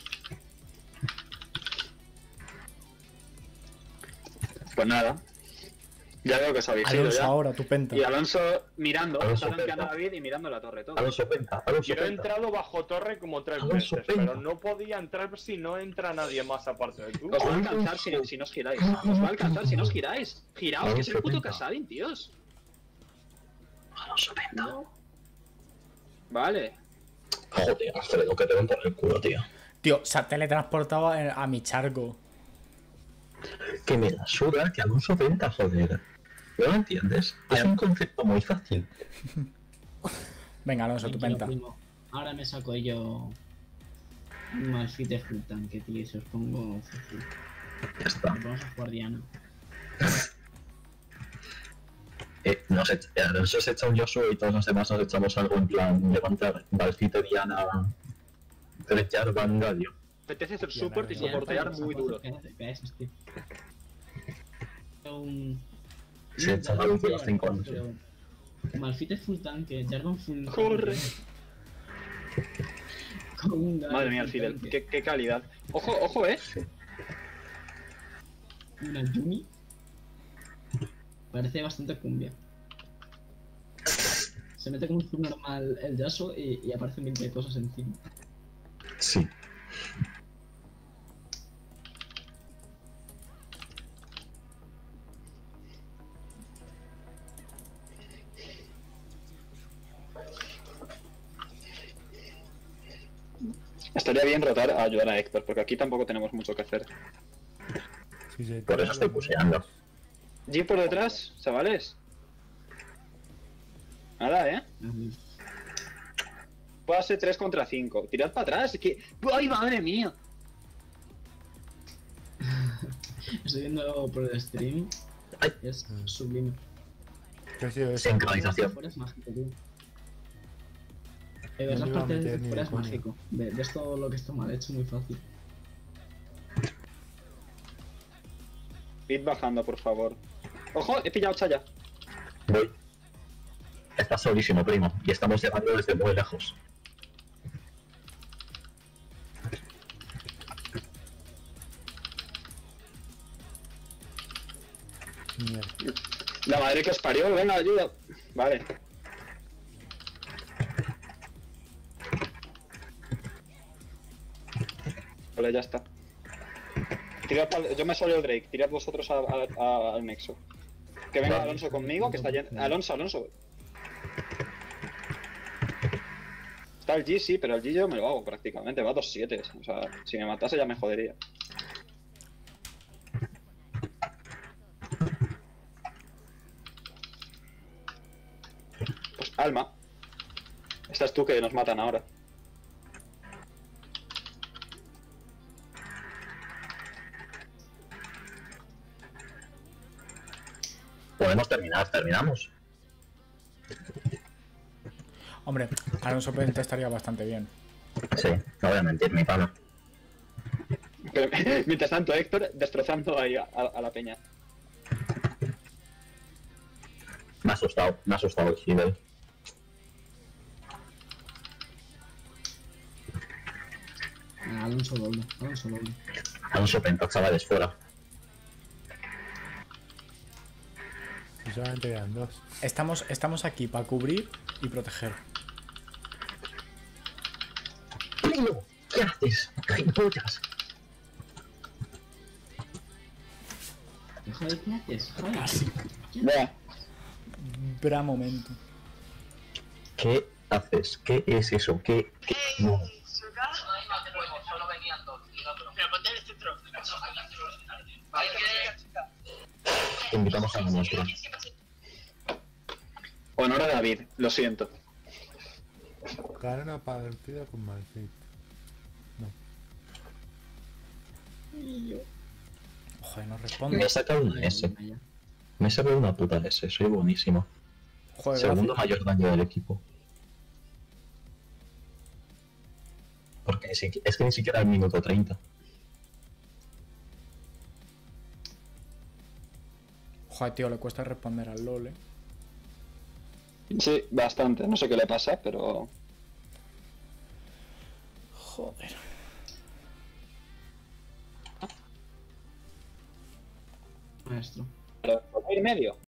Pues nada. Ya veo que os habéis ido Alonso ya. ahora, tu penta. Y Alonso mirando, Alonso está blanqueando a penta. David y mirando la torre todo. Alonso penta, Alonso Yo he penta. entrado bajo torre como 3 Alonso, veces, venga. pero no podía entrar si no entra nadie más aparte de tú. Os va a alcanzar si no os giráis. Os va a alcanzar si no os giráis. Giraos, que es el puto Casadin, tíos. Alonso penta. Vale. Joder, Alfredo, que te ven por el culo, tío. Tío, se ha teletransportado a mi charco. Que me la suda que Alonso penta, joder. ¿No lo entiendes? Es un concepto muy fácil. Venga, Alonso, tu Tranquilo, penta. primo. Ahora me saco yo un Malfite full tanque, tío, y si os pongo full. Ya está. Vamos a jugar Diana. Alonso se echa un Joshua y todos los demás nos echamos algo en plan levantar Valfite, Diana, Trechar, Vangadio. Apetece hacer Diana, support y Diana. soportear muy duro. Se echa la luz de los 5 años. Pero Malfite full tanque, Jarvan full Corre. Con un Garen Madre mía, el full Fidel. tanque. Qué calidad. Ojo, ojo, Una Yumi. Parece bastante cumbia. Se mete como un subnormal el Yasuo y aparecen 20 cosas encima. Sí. Estaría bien rotar a ayudar a Héctor, porque aquí tampoco tenemos mucho que hacer. Sí, sí, Por eso estoy puseando. G por detrás, chavales. Nada, Puede ser 3 contra 5. Tirad para atrás, es que... ¡Ay, madre mía! Estoy viendo por el stream. Ay. Es sublime. ¿Qué ha sido eso? Sincronización. Fuera es mágico, tío. Ver No las me iba a partes meter de ni fuera de es coña. mágico. Ves todo lo que está mal hecho muy fácil. Id bajando, por favor. ¡Ojo! He pillado Chaya. Voy. Estás solísimo, primo. Y estamos llegando desde muy lejos. Mierda. La madre que os parió, venga, ayuda. Vale. Vale, ya está. Yo me solo el Drake, tirad vosotros al Nexo. Que venga Vale. Alonso conmigo, que está lleno. Alonso. Está el G, sí, pero el G yo me lo hago prácticamente, va 2-7. O sea, si me matase ya me jodería. calma. Estás tú que nos matan ahora. Podemos terminar, terminamos. Hombre, Alonso Pente estaría bastante bien. Sí, no voy a mentir, mi pana. Pero, mientras tanto, Héctor destrozando ahí a la peña. Me ha asustado el Hidel. Alonso doble, Alonso doble. Alonso Penta, chavales, fuera. Y solamente quedan 2. Estamos aquí para cubrir y proteger. Lilo, ¿qué haces? ¡Gilipollas! Joder, ¿qué haces? Joder. Vea. Bra momento. ¿Qué haces? ¿Qué es eso? ¿Qué? No. Invitamos a la nuestra. Honor a David, lo siento. Gana una partida con Malfit. Joder, no Me responde. he sacado una S. Me he sacado una puta S, soy buenísimo. Joder, Segundo gracias. mayor daño del equipo. Porque es que ni siquiera el minuto 30. Joder, tío, le cuesta responder al LOL, Sí, bastante. No sé qué le pasa, pero... Joder. Maestro. Pero, ¿por ir medio?